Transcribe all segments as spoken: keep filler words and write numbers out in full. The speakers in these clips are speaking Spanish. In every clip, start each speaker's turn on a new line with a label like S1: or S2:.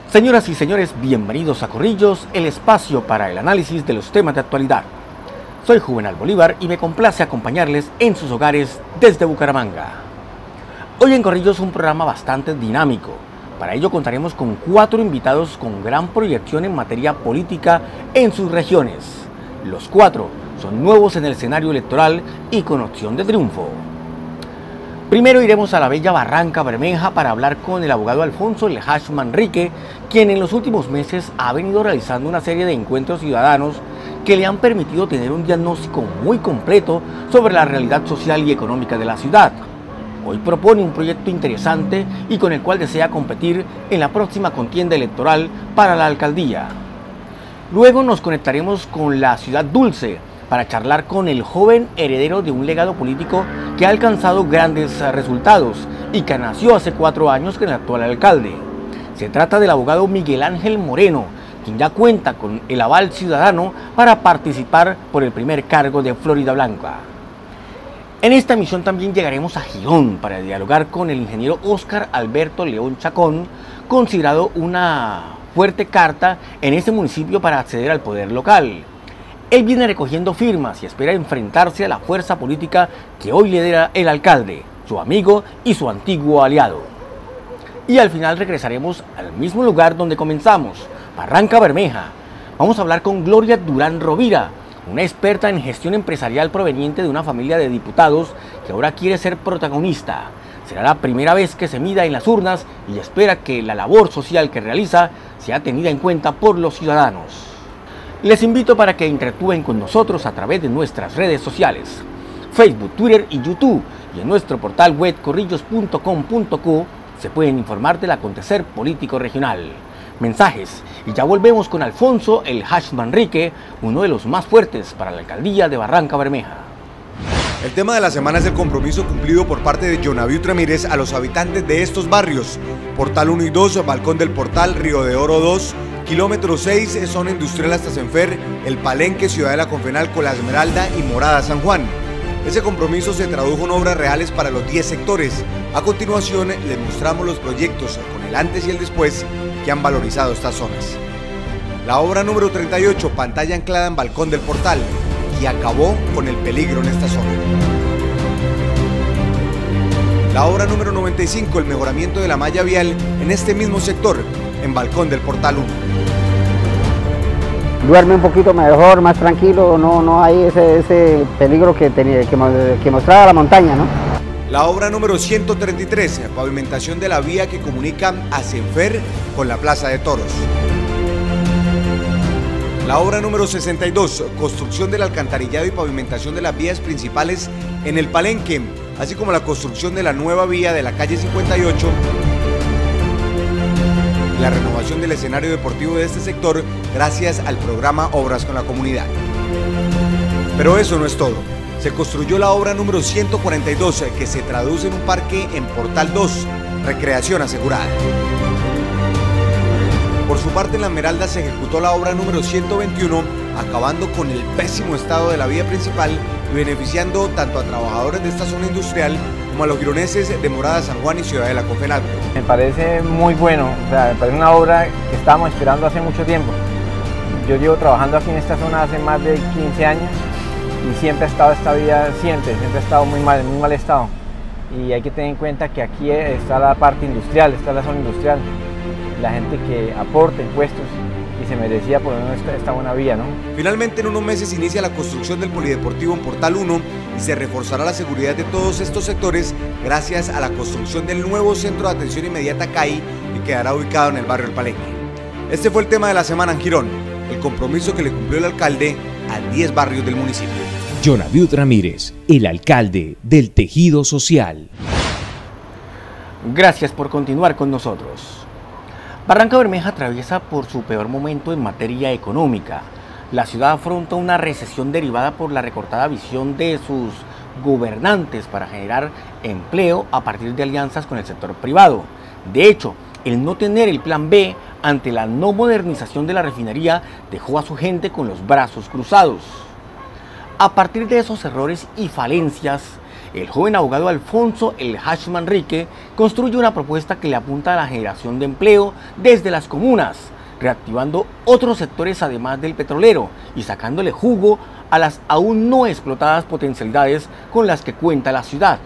S1: Señoras y señores, bienvenidos a Corrillos, el espacio para el análisis de los temas de actualidad. Soy Juvenal Bolívar y me complace acompañarles en sus hogares desde Bucaramanga. Hoy en Corrillos un programa bastante dinámico. Para ello contaremos con cuatro invitados con gran proyección en materia política en sus regiones. Los cuatro son nuevos en el escenario electoral y con opción de triunfo. Primero iremos a la bella Barranca Bermeja para hablar con el abogado Alfonso El Hash Manrique, quien en los últimos meses ha venido realizando una serie de encuentros ciudadanos que le han permitido tener un diagnóstico muy completo sobre la realidad social y económica de la ciudad. Hoy propone un proyecto interesante y con el cual desea competir en la próxima contienda electoral para la alcaldía. Luego nos conectaremos con la Ciudad Dulce para charlar con el joven heredero de un legado político que ha alcanzado grandes resultados y que nació hace cuatro años con el actual alcalde. Se trata del abogado Miguel Ángel Moreno, quien ya cuenta con el aval ciudadano para participar por el primer cargo de Florida Blanca. En esta emisión también llegaremos a Girón para dialogar con el ingeniero Óscar Alberto León Chacón, considerado una fuerte carta en este municipio para acceder al poder local. Él viene recogiendo firmas y espera enfrentarse a la fuerza política que hoy lidera el alcalde, su amigo y su antiguo aliado. Y al final regresaremos al mismo lugar donde comenzamos, Barranca Bermeja. Vamos a hablar con Gloria Durán Rovira, una experta en gestión empresarial proveniente de una familia de diputados que ahora quiere ser protagonista. Será la primera vez que se mida en las urnas y espera que la labor social que realiza sea tenida en cuenta por los ciudadanos. Les invito para que interactúen con nosotros a través de nuestras redes sociales, Facebook, Twitter y YouTube, y en nuestro portal web corrillos punto com punto co se pueden informar del acontecer político regional. Mensajes, y ya volvemos con Alfonso El Hash Manrique, uno de los más fuertes para la alcaldía de Barranca Bermeja.
S2: El tema de la semana es el compromiso cumplido por parte de Jonaviut Ramírez a los habitantes de estos barrios: Portal uno y dos, Balcón del Portal, Río de Oro dos, Kilómetro seis, Zona Industrial hasta Senfer, El Palenque, Ciudad de la Confenalco, La Esmeralda y Morada San Juan. Ese compromiso se tradujo en obras reales para los diez sectores. A continuación les mostramos los proyectos con el antes y el después que han valorizado estas zonas. La obra número treinta y ocho, pantalla anclada en Balcón del Portal, y acabó con el peligro en esta zona. La obra número noventa y cinco, el mejoramiento de la malla vial en este mismo sector, en Balcón del Portal uno.
S3: Duerme un poquito mejor, más tranquilo, no, no hay ese, ese peligro que, tenía, que, que mostraba la montaña, ¿no?
S2: La obra número ciento treinta y tres, pavimentación de la vía que comunica a Senfer con la Plaza de Toros. La obra número sesenta y dos, construcción del alcantarillado y pavimentación de las vías principales en el Palenque, así como la construcción de la nueva vía de la calle cincuenta y ocho, la renovación del escenario deportivo de este sector gracias al programa Obras con la Comunidad. Pero eso no es todo. Se construyó la obra número ciento cuarenta y dos, que se traduce en un parque en Portal dos, recreación asegurada. Por su parte, en La Esmeralda se ejecutó la obra número ciento veintiuno, acabando con el pésimo estado de la vía principal y beneficiando tanto a trabajadores de esta zona industrial como a los gironeses de Morada San Juan y Ciudad de la Confenalco.
S4: Me parece muy bueno, o sea, me parece una obra que estábamos esperando hace mucho tiempo. Yo llevo trabajando aquí en esta zona hace más de quince años y siempre ha estado esta vía, siempre, siempre ha estado muy mal, en muy mal estado. Y hay que tener en cuenta que aquí está la parte industrial, está la zona industrial, la gente que aporta impuestos y se merecía por lo menos esta, esta buena vía, ¿no?
S2: Finalmente, en unos meses inicia la construcción del polideportivo en Portal uno y se reforzará la seguridad de todos estos sectores gracias a la construcción del nuevo Centro de Atención Inmediata C A I, que quedará ubicado en el barrio El Palenque. Este fue el tema de la semana en Girón, el compromiso que le cumplió el alcalde a diez barrios del municipio.
S5: Jonaviut Ramírez, el alcalde del tejido social.
S1: Gracias por continuar con nosotros. Barranca Bermeja atraviesa por su peor momento en materia económica. La ciudad afronta una recesión derivada por la recortada visión de sus gobernantes para generar empleo a partir de alianzas con el sector privado. De hecho, el no tener el plan B ante la no modernización de la refinería dejó a su gente con los brazos cruzados. A partir de esos errores y falencias, el joven abogado Alfonso El Hash Manrique construye una propuesta que le apunta a la generación de empleo desde las comunas, reactivando otros sectores además del petrolero y sacándole jugo a las aún no explotadas potencialidades con las que cuenta la ciudad.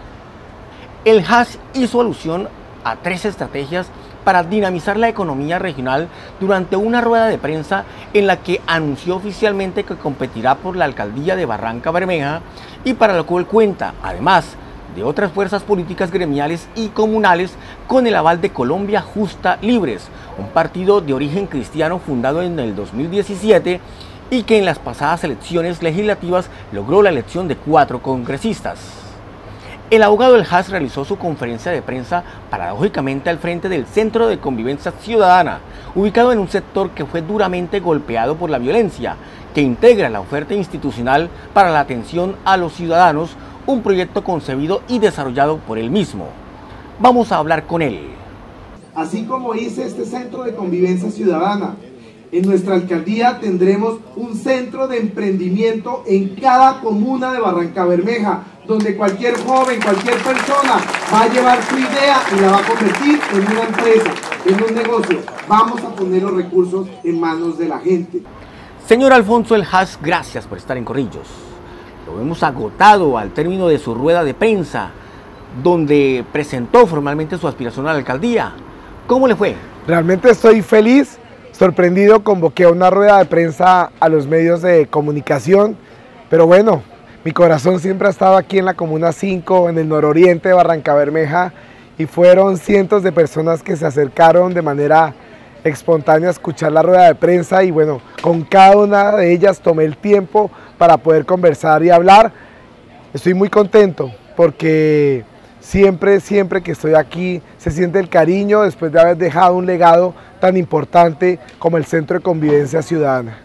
S1: El Hash hizo alusión a tres estrategias para dinamizar la economía regional durante una rueda de prensa en la que anunció oficialmente que competirá por la alcaldía de Barranca Bermeja y para lo cual cuenta, además de otras fuerzas políticas gremiales y comunales, con el aval de Colombia Justa Libres, un partido de origen cristiano fundado en el dos mil diecisiete y que en las pasadas elecciones legislativas logró la elección de cuatro congresistas. El abogado El Hash realizó su conferencia de prensa paradójicamente al frente del Centro de Convivencia Ciudadana, ubicado en un sector que fue duramente golpeado por la violencia, que integra la oferta institucional para la atención a los ciudadanos, un proyecto concebido y desarrollado por él mismo. Vamos a hablar con él.
S6: Así como hice este Centro de Convivencia Ciudadana, en nuestra alcaldía tendremos un centro de emprendimiento en cada comuna de Barranca Bermeja, donde cualquier joven, cualquier persona va a llevar su idea y la va a convertir en una empresa, en un negocio. Vamos a poner los recursos en manos de la gente.
S1: Señor Alfonso El Hash, gracias por estar en Corrillos. Lo hemos agotado al término de su rueda de prensa, donde presentó formalmente su aspiración a la alcaldía. ¿Cómo le fue?
S7: Realmente estoy feliz, sorprendido. Convoqué a una rueda de prensa a los medios de comunicación, pero bueno, mi corazón siempre ha estado aquí en la Comuna cinco, en el nororiente de Barranca Bermeja, y fueron cientos de personas que se acercaron de manera espontánea a escuchar la rueda de prensa y bueno, con cada una de ellas tomé el tiempo para poder conversar y hablar. Estoy muy contento porque siempre, siempre que estoy aquí se siente el cariño después de haber dejado un legado tan importante como el Centro de Convivencia Ciudadana.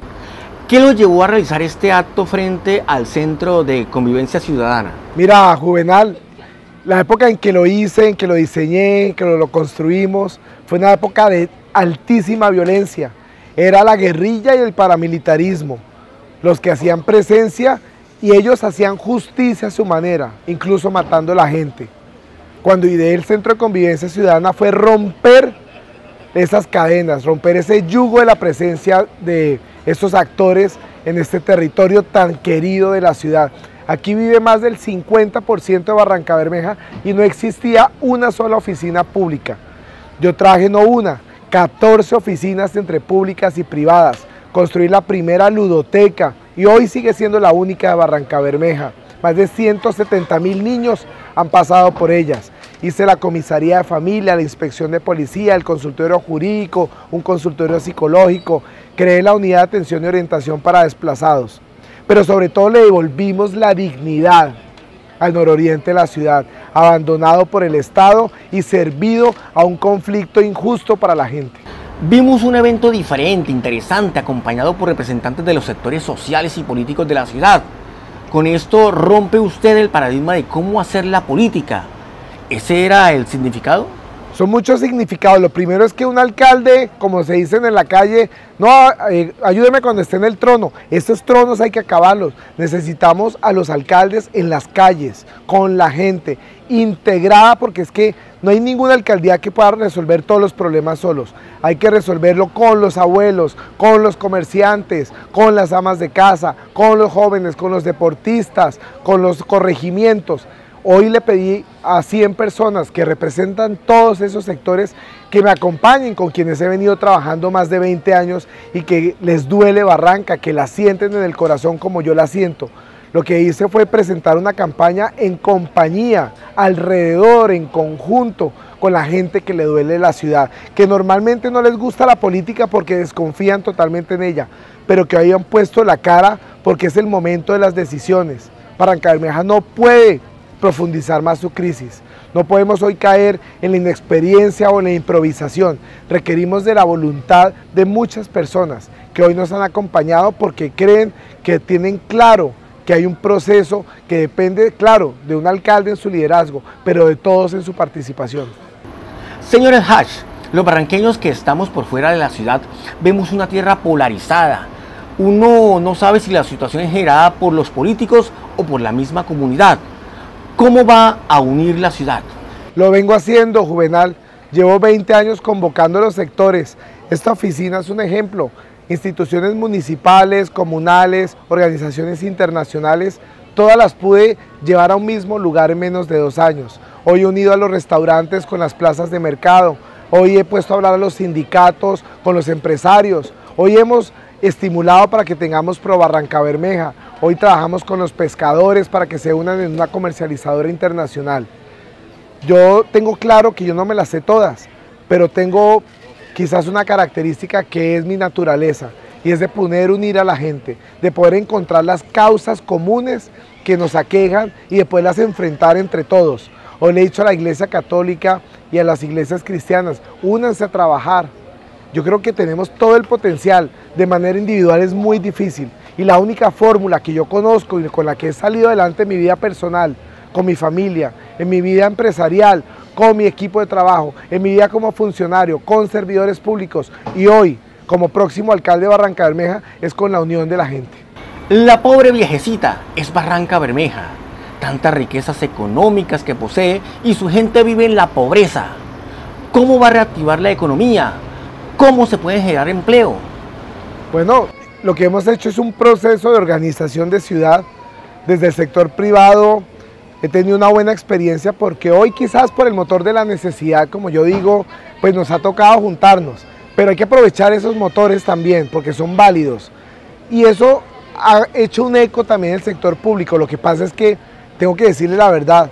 S1: ¿Qué lo llevó a realizar este acto frente al Centro de Convivencia Ciudadana?
S7: Mira, Juvenal, la época en que lo hice, en que lo diseñé, en que lo, lo construimos, fue una época de altísima violencia. Era la guerrilla y el paramilitarismo los que hacían presencia y ellos hacían justicia a su manera, incluso matando a la gente. Cuando ideé el Centro de Convivencia Ciudadana fue romper esas cadenas, romper ese yugo de la presencia de estos actores en este territorio tan querido de la ciudad. Aquí vive más del cincuenta por ciento de Barranca Bermeja y no existía una sola oficina pública. Yo traje no una, catorce oficinas entre públicas y privadas. Construí la primera ludoteca y hoy sigue siendo la única de Barranca Bermeja. Más de ciento setenta mil niños han pasado por ellas. Hice la comisaría de familia, la inspección de policía, el consultorio jurídico, un consultorio psicológico. Creé la unidad de atención y orientación para desplazados. Pero sobre todo le devolvimos la dignidad al nororiente de la ciudad, abandonado por el Estado y servido a un conflicto injusto para la gente.
S1: Vimos un evento diferente, interesante, acompañado por representantes de los sectores sociales y políticos de la ciudad. Con esto rompe usted el paradigma de cómo hacer la política. ¿Ese era el significado?
S7: Son muchos significados. Lo primero es que un alcalde, como se dicen en la calle, no, eh, ayúdeme cuando esté en el trono. Estos tronos hay que acabarlos. Necesitamos a los alcaldes en las calles, con la gente, integrada, porque es que no hay ninguna alcaldía que pueda resolver todos los problemas solos. Hay que resolverlo con los abuelos, con los comerciantes, con las amas de casa, con los jóvenes, con los deportistas, con los corregimientos. Hoy le pedí a cien personas que representan todos esos sectores que me acompañen, con quienes he venido trabajando más de veinte años y que les duele Barranca, que la sienten en el corazón como yo la siento. Lo que hice fue presentar una campaña en compañía, alrededor, en conjunto, con la gente que le duele la ciudad, que normalmente no les gusta la política porque desconfían totalmente en ella, pero que hayan puesto la cara porque es el momento de las decisiones. Barranca Bermeja no puede profundizar más su crisis. No podemos hoy caer en la inexperiencia o en la improvisación. Requerimos de la voluntad de muchas personas que hoy nos han acompañado porque creen que tienen claro que hay un proceso que depende, claro, de un alcalde en su liderazgo, pero de todos en su participación.
S1: Señor El Hash, los barranqueños que estamos por fuera de la ciudad vemos una tierra polarizada. Uno no sabe si la situación es generada por los políticos o por la misma comunidad. ¿Cómo va a unir la ciudad?
S7: Lo vengo haciendo, Juvenal. Llevo veinte años convocando a los sectores. Esta oficina es un ejemplo. Instituciones municipales, comunales, organizaciones internacionales, todas las pude llevar a un mismo lugar en menos de dos años. Hoy he unido a los restaurantes con las plazas de mercado. Hoy he puesto a hablar a los sindicatos con los empresarios. Hoy hemos estimulado para que tengamos Pro Barrancabermeja. Hoy trabajamos con los pescadores para que se unan en una comercializadora internacional. Yo tengo claro que yo no me las sé todas, pero tengo quizás una característica que es mi naturaleza, y es de poder unir a la gente, de poder encontrar las causas comunes que nos aquejan y de poderlas enfrentar entre todos. Hoy le he dicho a la Iglesia Católica y a las iglesias cristianas, únanse a trabajar. Yo creo que tenemos todo el potencial, de manera individual es muy difícil, y la única fórmula que yo conozco y con la que he salido adelante en mi vida personal, con mi familia, en mi vida empresarial, con mi equipo de trabajo, en mi vida como funcionario, con servidores públicos y hoy como próximo alcalde de Barrancabermeja, es con la unión de la gente.
S1: La pobre viejecita es Barrancabermeja, tantas riquezas económicas que posee y su gente vive en la pobreza. ¿Cómo va a reactivar la economía? ¿Cómo se puede generar empleo?
S7: Bueno, lo que hemos hecho es un proceso de organización de ciudad desde el sector privado. He tenido una buena experiencia porque hoy quizás por el motor de la necesidad, como yo digo, pues nos ha tocado juntarnos. Pero hay que aprovechar esos motores también porque son válidos. Y eso ha hecho un eco también en el sector público. Lo que pasa es que tengo que decirle la verdad.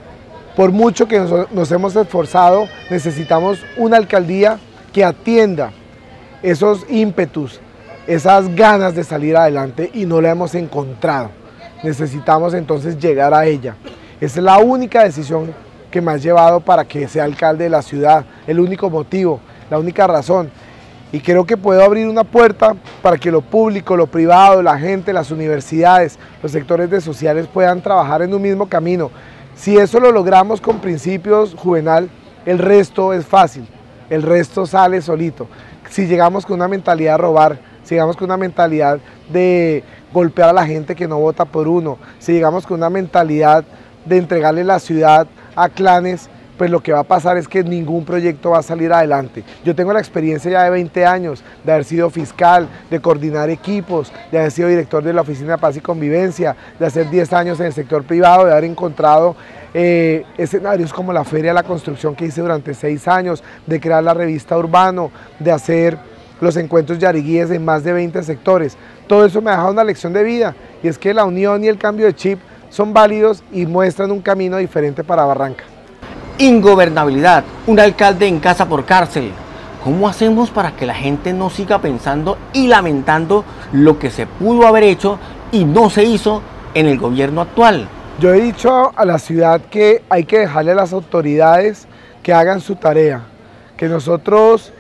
S7: Por mucho que nos, nos hemos esforzado, necesitamos una alcaldía que atienda esos ímpetus, esas ganas de salir adelante y no la hemos encontrado. Necesitamos entonces llegar a ella. Esa es la única decisión que me ha llevado para que sea alcalde de la ciudad, el único motivo, la única razón. Y creo que puedo abrir una puerta para que lo público, lo privado, la gente, las universidades, los sectores de sociales puedan trabajar en un mismo camino. Si eso lo logramos con principios, Juvenal, el resto es fácil, el resto sale solito. Si llegamos con una mentalidad de robar, si llegamos con una mentalidad de golpear a la gente que no vota por uno, si llegamos con una mentalidad de entregarle la ciudad a clanes, pues lo que va a pasar es que ningún proyecto va a salir adelante. Yo tengo la experiencia ya de veinte años, de haber sido fiscal, de coordinar equipos, de haber sido director de la Oficina de Paz y Convivencia, de hacer diez años en el sector privado, de haber encontrado eh, escenarios como la Feria de la Construcción que hice durante seis años, de crear la revista Urbano, de hacer los encuentros yariguíes en más de veinte sectores. Todo eso me ha dejado una lección de vida, y es que la unión y el cambio de chip son válidos y muestran un camino diferente para Barranca.
S1: Ingobernabilidad, un alcalde en casa por cárcel. ¿Cómo hacemos para que la gente no siga pensando y lamentando lo que se pudo haber hecho y no se hizo en el gobierno actual?
S7: Yo he dicho a la ciudad que hay que dejarle a las autoridades que hagan su tarea, que nosotros,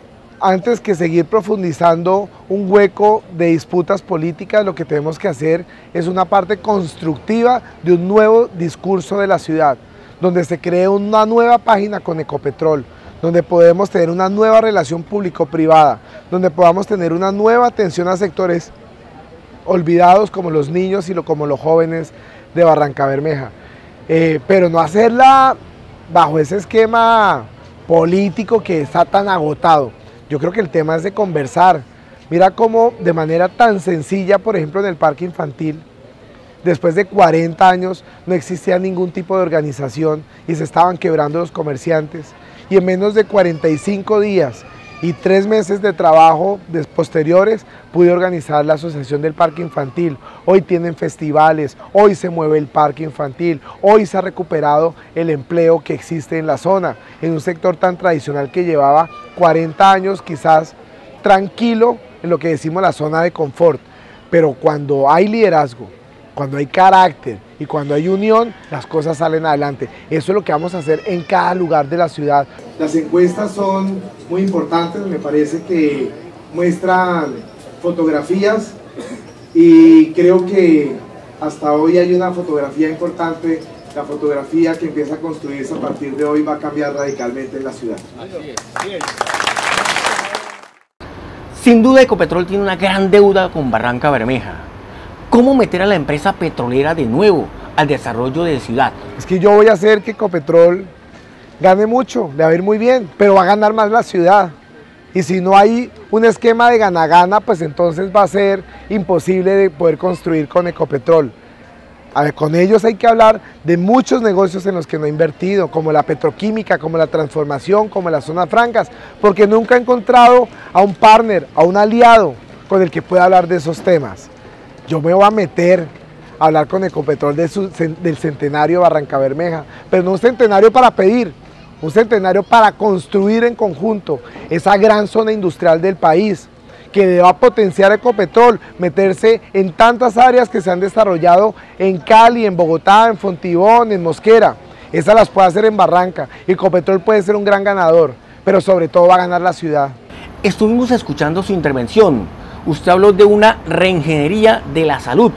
S7: antes que seguir profundizando un hueco de disputas políticas, lo que tenemos que hacer es una parte constructiva de un nuevo discurso de la ciudad, donde se cree una nueva página con Ecopetrol, donde podemos tener una nueva relación público-privada, donde podamos tener una nueva atención a sectores olvidados como los niños y lo, como los jóvenes de Barrancabermeja. Eh, pero no hacerla bajo ese esquema político que está tan agotado. Yo creo que el tema es de conversar. Mira cómo de manera tan sencilla, por ejemplo en el parque infantil, después de cuarenta años no existía ningún tipo de organización y se estaban quebrando los comerciantes, y en menos de cuarenta y cinco días y tres meses de trabajo posteriores pude organizar la asociación del parque infantil. Hoy tienen festivales, hoy se mueve el parque infantil, hoy se ha recuperado el empleo que existe en la zona, en un sector tan tradicional que llevaba cuarenta años quizás tranquilo en lo que decimos la zona de confort. Pero cuando hay liderazgo, cuando hay carácter y cuando hay unión, las cosas salen adelante. Eso es lo que vamos a hacer en cada lugar de la ciudad.
S6: Las encuestas son muy importantes, me parece que muestran fotografías y creo que hasta hoy hay una fotografía importante. La fotografía que empieza a construirse a partir de hoy va a cambiar radicalmente en la ciudad.
S1: Sin duda Ecopetrol tiene una gran deuda con Barrancabermeja. ¿Cómo meter a la empresa petrolera de nuevo al desarrollo de ciudad?
S7: Es que yo voy a hacer que Ecopetrol gane mucho, le va a ir muy bien, pero va a ganar más la ciudad. Y si no hay un esquema de gana-gana, pues entonces va a ser imposible de poder construir con Ecopetrol. A ver, con ellos hay que hablar de muchos negocios en los que no he invertido, como la petroquímica, como la transformación, como las zonas francas, porque nunca he encontrado a un partner, a un aliado con el que pueda hablar de esos temas. Yo me voy a meter a hablar con Ecopetrol de su, del centenario de Barranca Bermeja, pero no un centenario para pedir, un centenario para construir en conjunto esa gran zona industrial del país, que le va a potenciar Ecopetrol, meterse en tantas áreas que se han desarrollado en Cali, en Bogotá, en Fontibón, en Mosquera. Esas las puede hacer en Barranca. Ecopetrol puede ser un gran ganador, pero sobre todo va a ganar la ciudad.
S1: Estuvimos escuchando su intervención. Usted habló de una reingeniería de la salud.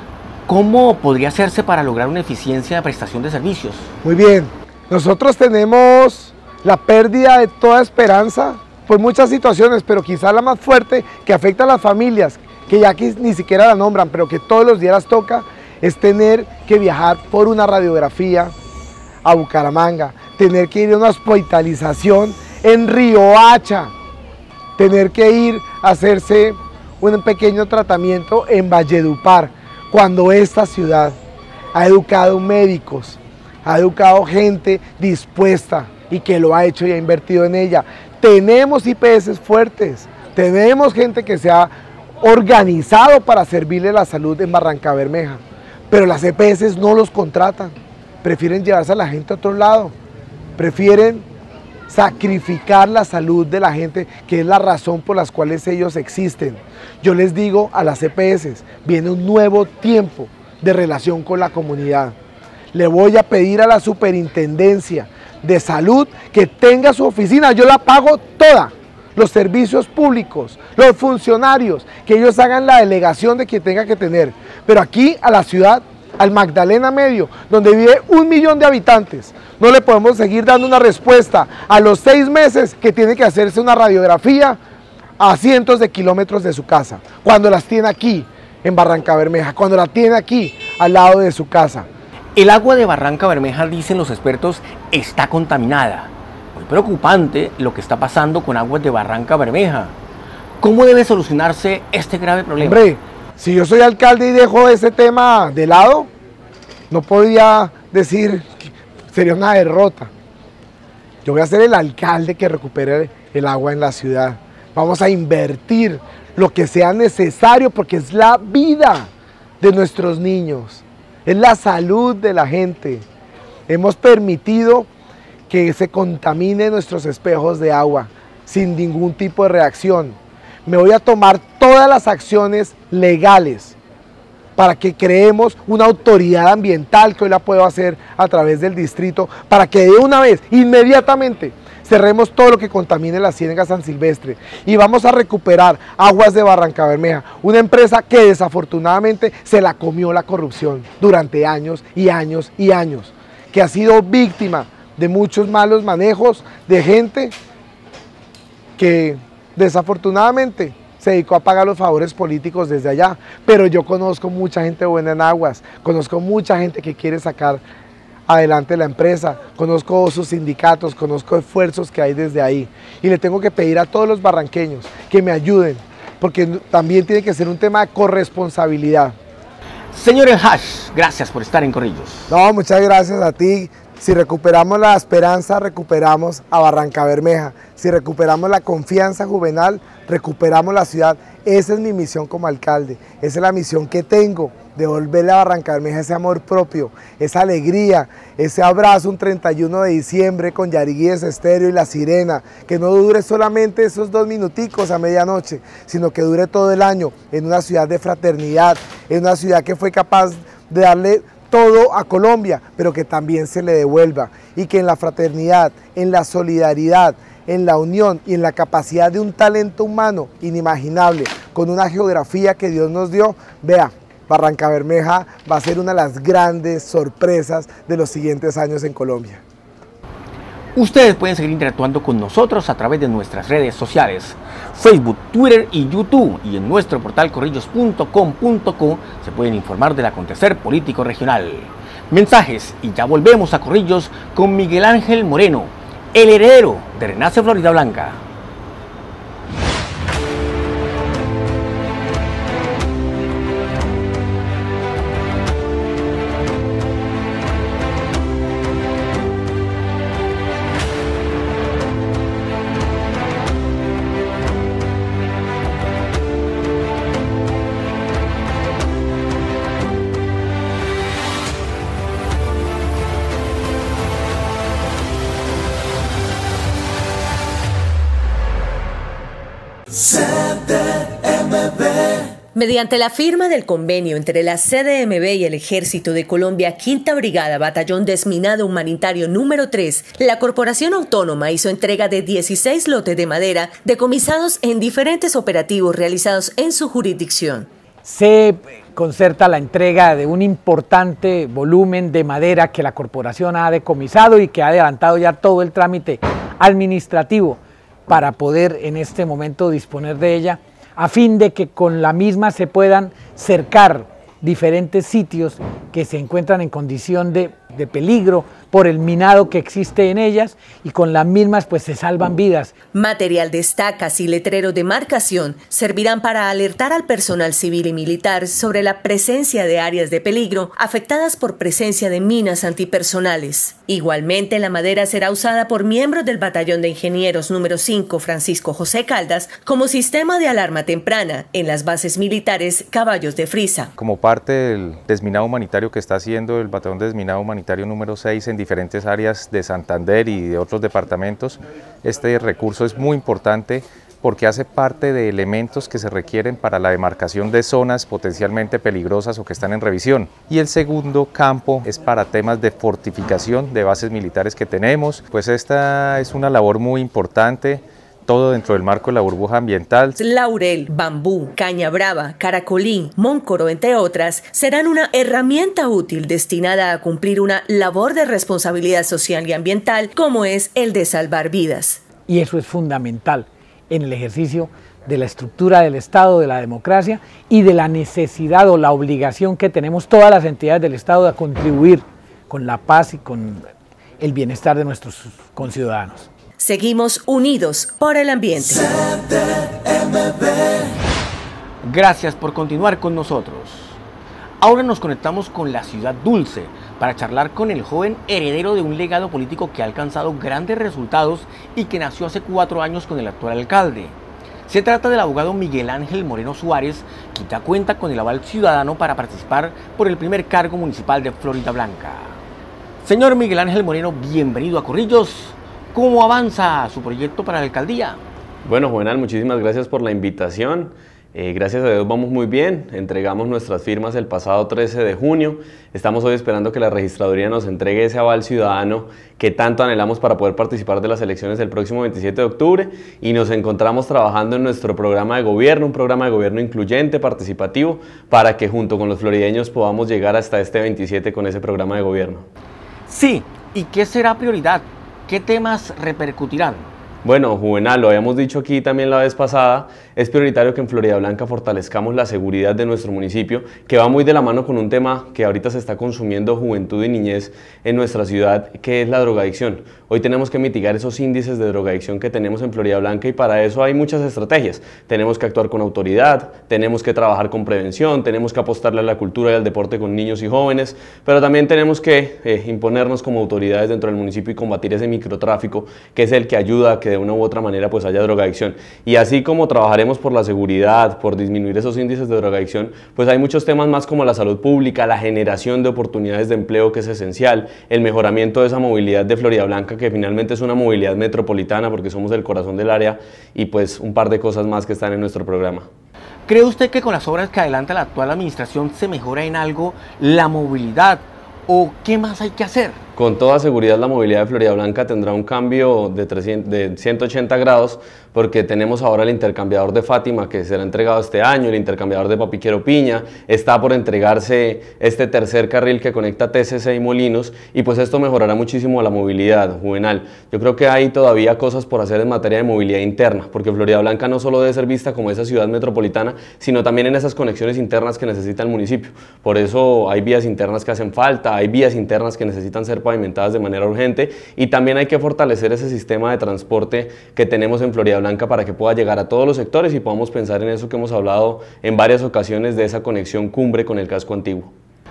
S1: ¿Cómo podría hacerse para lograr una eficiencia de prestación de servicios?
S7: Muy bien. Nosotros tenemos la pérdida de toda esperanza por muchas situaciones, pero quizás la más fuerte que afecta a las familias, que ya aquí ni siquiera la nombran, pero que todos los días toca, es tener que viajar por una radiografía a Bucaramanga, tener que ir a una hospitalización en Riohacha, tener que ir a hacerse un pequeño tratamiento en Valledupar, cuando esta ciudad ha educado médicos, ha educado gente dispuesta y que lo ha hecho y ha invertido en ella. Tenemos I P S fuertes, tenemos gente que se ha organizado para servirle la salud en Barranca Bermeja, pero las E P S no los contratan, prefieren llevarse a la gente a otro lado, prefieren sacrificar la salud de la gente, que es la razón por las cuales ellos existen. Yo les digo a las E P S, viene un nuevo tiempo de relación con la comunidad. Le voy a pedir a la superintendencia de salud que tenga su oficina, yo la pago toda, los servicios públicos, los funcionarios, que ellos hagan la delegación de que tenga que tener, pero aquí a la ciudad, al Magdalena Medio, donde vive un millón de habitantes, no le podemos seguir dando una respuesta a los seis meses que tiene que hacerse una radiografía a cientos de kilómetros de su casa, cuando las tiene aquí en Barranca Bermeja, cuando la tiene aquí al lado de su casa.
S1: El agua de Barranca Bermeja, dicen los expertos, está contaminada. Muy preocupante lo que está pasando con aguas de Barranca Bermeja. ¿Cómo debe solucionarse este grave problema?
S7: Hombre, si yo soy alcalde y dejo ese tema de lado, no podría decir que sería una derrota. Yo voy a ser el alcalde que recupere el agua en la ciudad. Vamos a invertir lo que sea necesario porque es la vida de nuestros niños. Es la salud de la gente. Hemos permitido que se contaminen nuestros espejos de agua sin ningún tipo de reacción. Me voy a tomar todas las acciones legales para que creemos una autoridad ambiental, que hoy la puedo hacer a través del distrito, para que de una vez, inmediatamente, cerremos todo lo que contamine la Ciénaga San Silvestre y vamos a recuperar Aguas de Barranca Bermeja, una empresa que desafortunadamente se la comió la corrupción durante años y años y años, que ha sido víctima de muchos malos manejos de gente que desafortunadamente se dedicó a pagar los favores políticos desde allá, pero yo conozco mucha gente buena en Aguas, conozco mucha gente que quiere sacar adelante la empresa, conozco sus sindicatos, conozco esfuerzos que hay desde ahí y le tengo que pedir a todos los barranqueños que me ayuden, porque también tiene que ser un tema de corresponsabilidad.
S1: Señor El Hash, gracias por estar en Corrillos.
S7: No, muchas gracias a ti. Si recuperamos la esperanza, recuperamos a Barranca Bermeja. Si recuperamos la confianza juvenil, recuperamos la ciudad. Esa es mi misión como alcalde. Esa es la misión que tengo, de devolverle a Barranca Bermeja ese amor propio, esa alegría, ese abrazo un treinta y uno de diciembre con Yariguíes Estéreo y La Sirena, que no dure solamente esos dos minuticos a medianoche, sino que dure todo el año en una ciudad de fraternidad, en una ciudad que fue capaz de darle todo a Colombia, pero que también se le devuelva, y que en la fraternidad, en la solidaridad, en la unión y en la capacidad de un talento humano inimaginable, con una geografía que Dios nos dio, vea, Barranca Bermeja va a ser una de las grandes sorpresas de los siguientes años en Colombia.
S1: Ustedes pueden seguir interactuando con nosotros a través de nuestras redes sociales, Facebook, Twitter y YouTube, y en nuestro portal corrillos punto com punto co se pueden informar del acontecer político regional. Mensajes y ya volvemos a Corrillos con Miguel Ángel Moreno, el heredero de Renace Florida Blanca.
S8: Mediante la firma del convenio entre la C D M B y el Ejército de Colombia, Quinta Brigada, Batallón Desminado Humanitario número tres, la Corporación Autónoma hizo entrega de dieciséis lotes de madera decomisados en diferentes operativos realizados en su jurisdicción.
S9: Se concerta la entrega de un importante volumen de madera que la corporación ha decomisado y que ha adelantado ya todo el trámite administrativo para poder en este momento disponer de ella, a fin de que con la misma se puedan cercar diferentes sitios que se encuentran en condición de, de peligro por el minado que existe en ellas, y con las mismas pues se salvan vidas.
S8: Material de estacas y letreros de marcación servirán para alertar al personal civil y militar sobre la presencia de áreas de peligro afectadas por presencia de minas antipersonales. Igualmente, la madera será usada por miembros del Batallón de Ingenieros número cinco Francisco José Caldas como sistema de alarma temprana en las bases militares Caballos de Frisa.
S10: Como parte del desminado humanitario que está haciendo el Batallón de Desminado Humanitario número seis en diferentes áreas de Santander y de otros departamentos, este recurso es muy importante porque hace parte de elementos que se requieren para la demarcación de zonas potencialmente peligrosas o que están en revisión. Y el segundo campo es para temas de fortificación de bases militares que tenemos, pues esta es una labor muy importante, todo dentro del marco de la burbuja ambiental.
S8: Laurel, bambú, caña brava, caracolí, móncoro, entre otras, serán una herramienta útil destinada a cumplir una labor de responsabilidad social y ambiental como es el de salvar vidas.
S9: Y eso es fundamental en el ejercicio de la estructura del Estado, de la democracia y de la necesidad o la obligación que tenemos todas las entidades del Estado de contribuir con la paz y con el bienestar de nuestros conciudadanos.
S8: Seguimos unidos por el ambiente.
S1: C D M B. Gracias por continuar con nosotros. Ahora nos conectamos con la ciudad dulce para charlar con el joven heredero de un legado político que ha alcanzado grandes resultados y que nació hace cuatro años con el actual alcalde. Se trata del abogado Miguel Ángel Moreno Suárez, quien ya cuenta con el aval ciudadano para participar por el primer cargo municipal de Florida Blanca. Señor Miguel Ángel Moreno, bienvenido a Corrillos. ¿Cómo avanza su proyecto para la alcaldía?
S11: Bueno, Juvenal, muchísimas gracias por la invitación. Eh, gracias a Dios vamos muy bien. Entregamos nuestras firmas el pasado trece de junio. Estamos hoy esperando que la registraduría nos entregue ese aval ciudadano que tanto anhelamos para poder participar de las elecciones el próximo veintisiete de octubre, y nos encontramos trabajando en nuestro programa de gobierno, un programa de gobierno incluyente, participativo, para que junto con los florideños podamos llegar hasta este veintisiete con ese programa de gobierno.
S1: Sí, ¿y qué será prioridad? ¿Qué temas repercutirán?
S11: Bueno, Juvenal, lo habíamos dicho aquí también la vez pasada, es prioritario que en Florida Blanca fortalezcamos la seguridad de nuestro municipio, que va muy de la mano con un tema que ahorita se está consumiendo juventud y niñez en nuestra ciudad, que es la drogadicción. Hoy tenemos que mitigar esos índices de drogadicción que tenemos en Florida Blanca, y para eso hay muchas estrategias. Tenemos que actuar con autoridad, tenemos que trabajar con prevención, tenemos que apostarle a la cultura y al deporte con niños y jóvenes, pero también tenemos que eh, imponernos como autoridades dentro del municipio y combatir ese microtráfico, que es el que ayuda a que de una u otra manera pues haya drogadicción. Y así como trabajaremos por la seguridad, por disminuir esos índices de drogadicción, pues hay muchos temas más como la salud pública, la generación de oportunidades de empleo, que es esencial, el mejoramiento de esa movilidad de Florida Blanca, que finalmente es una movilidad metropolitana porque somos el corazón del área, y pues un par de cosas más que están en nuestro programa.
S1: ¿Cree usted que con las obras que adelanta la actual administración se mejora en algo la movilidad, o qué más hay que hacer?
S11: Con toda seguridad la movilidad de Floridablanca tendrá un cambio de, trescientos, de ciento ochenta grados, porque tenemos ahora el intercambiador de Fátima que será entregado este año, el intercambiador de Papiquero Piña, está por entregarse este tercer carril que conecta T C C y Molinos, y pues esto mejorará muchísimo la movilidad, Juvenal. Yo creo que hay todavía cosas por hacer en materia de movilidad interna, porque Floridablanca no solo debe ser vista como esa ciudad metropolitana, sino también en esas conexiones internas que necesita el municipio. Por eso hay vías internas que hacen falta, hay vías internas que necesitan ser pavimentadas de manera urgente, y también hay que fortalecer ese sistema de transporte que tenemos en Floridablanca para que pueda llegar a todos los sectores y podamos pensar en eso que hemos hablado en varias ocasiones, de esa conexión cumbre con el casco antiguo.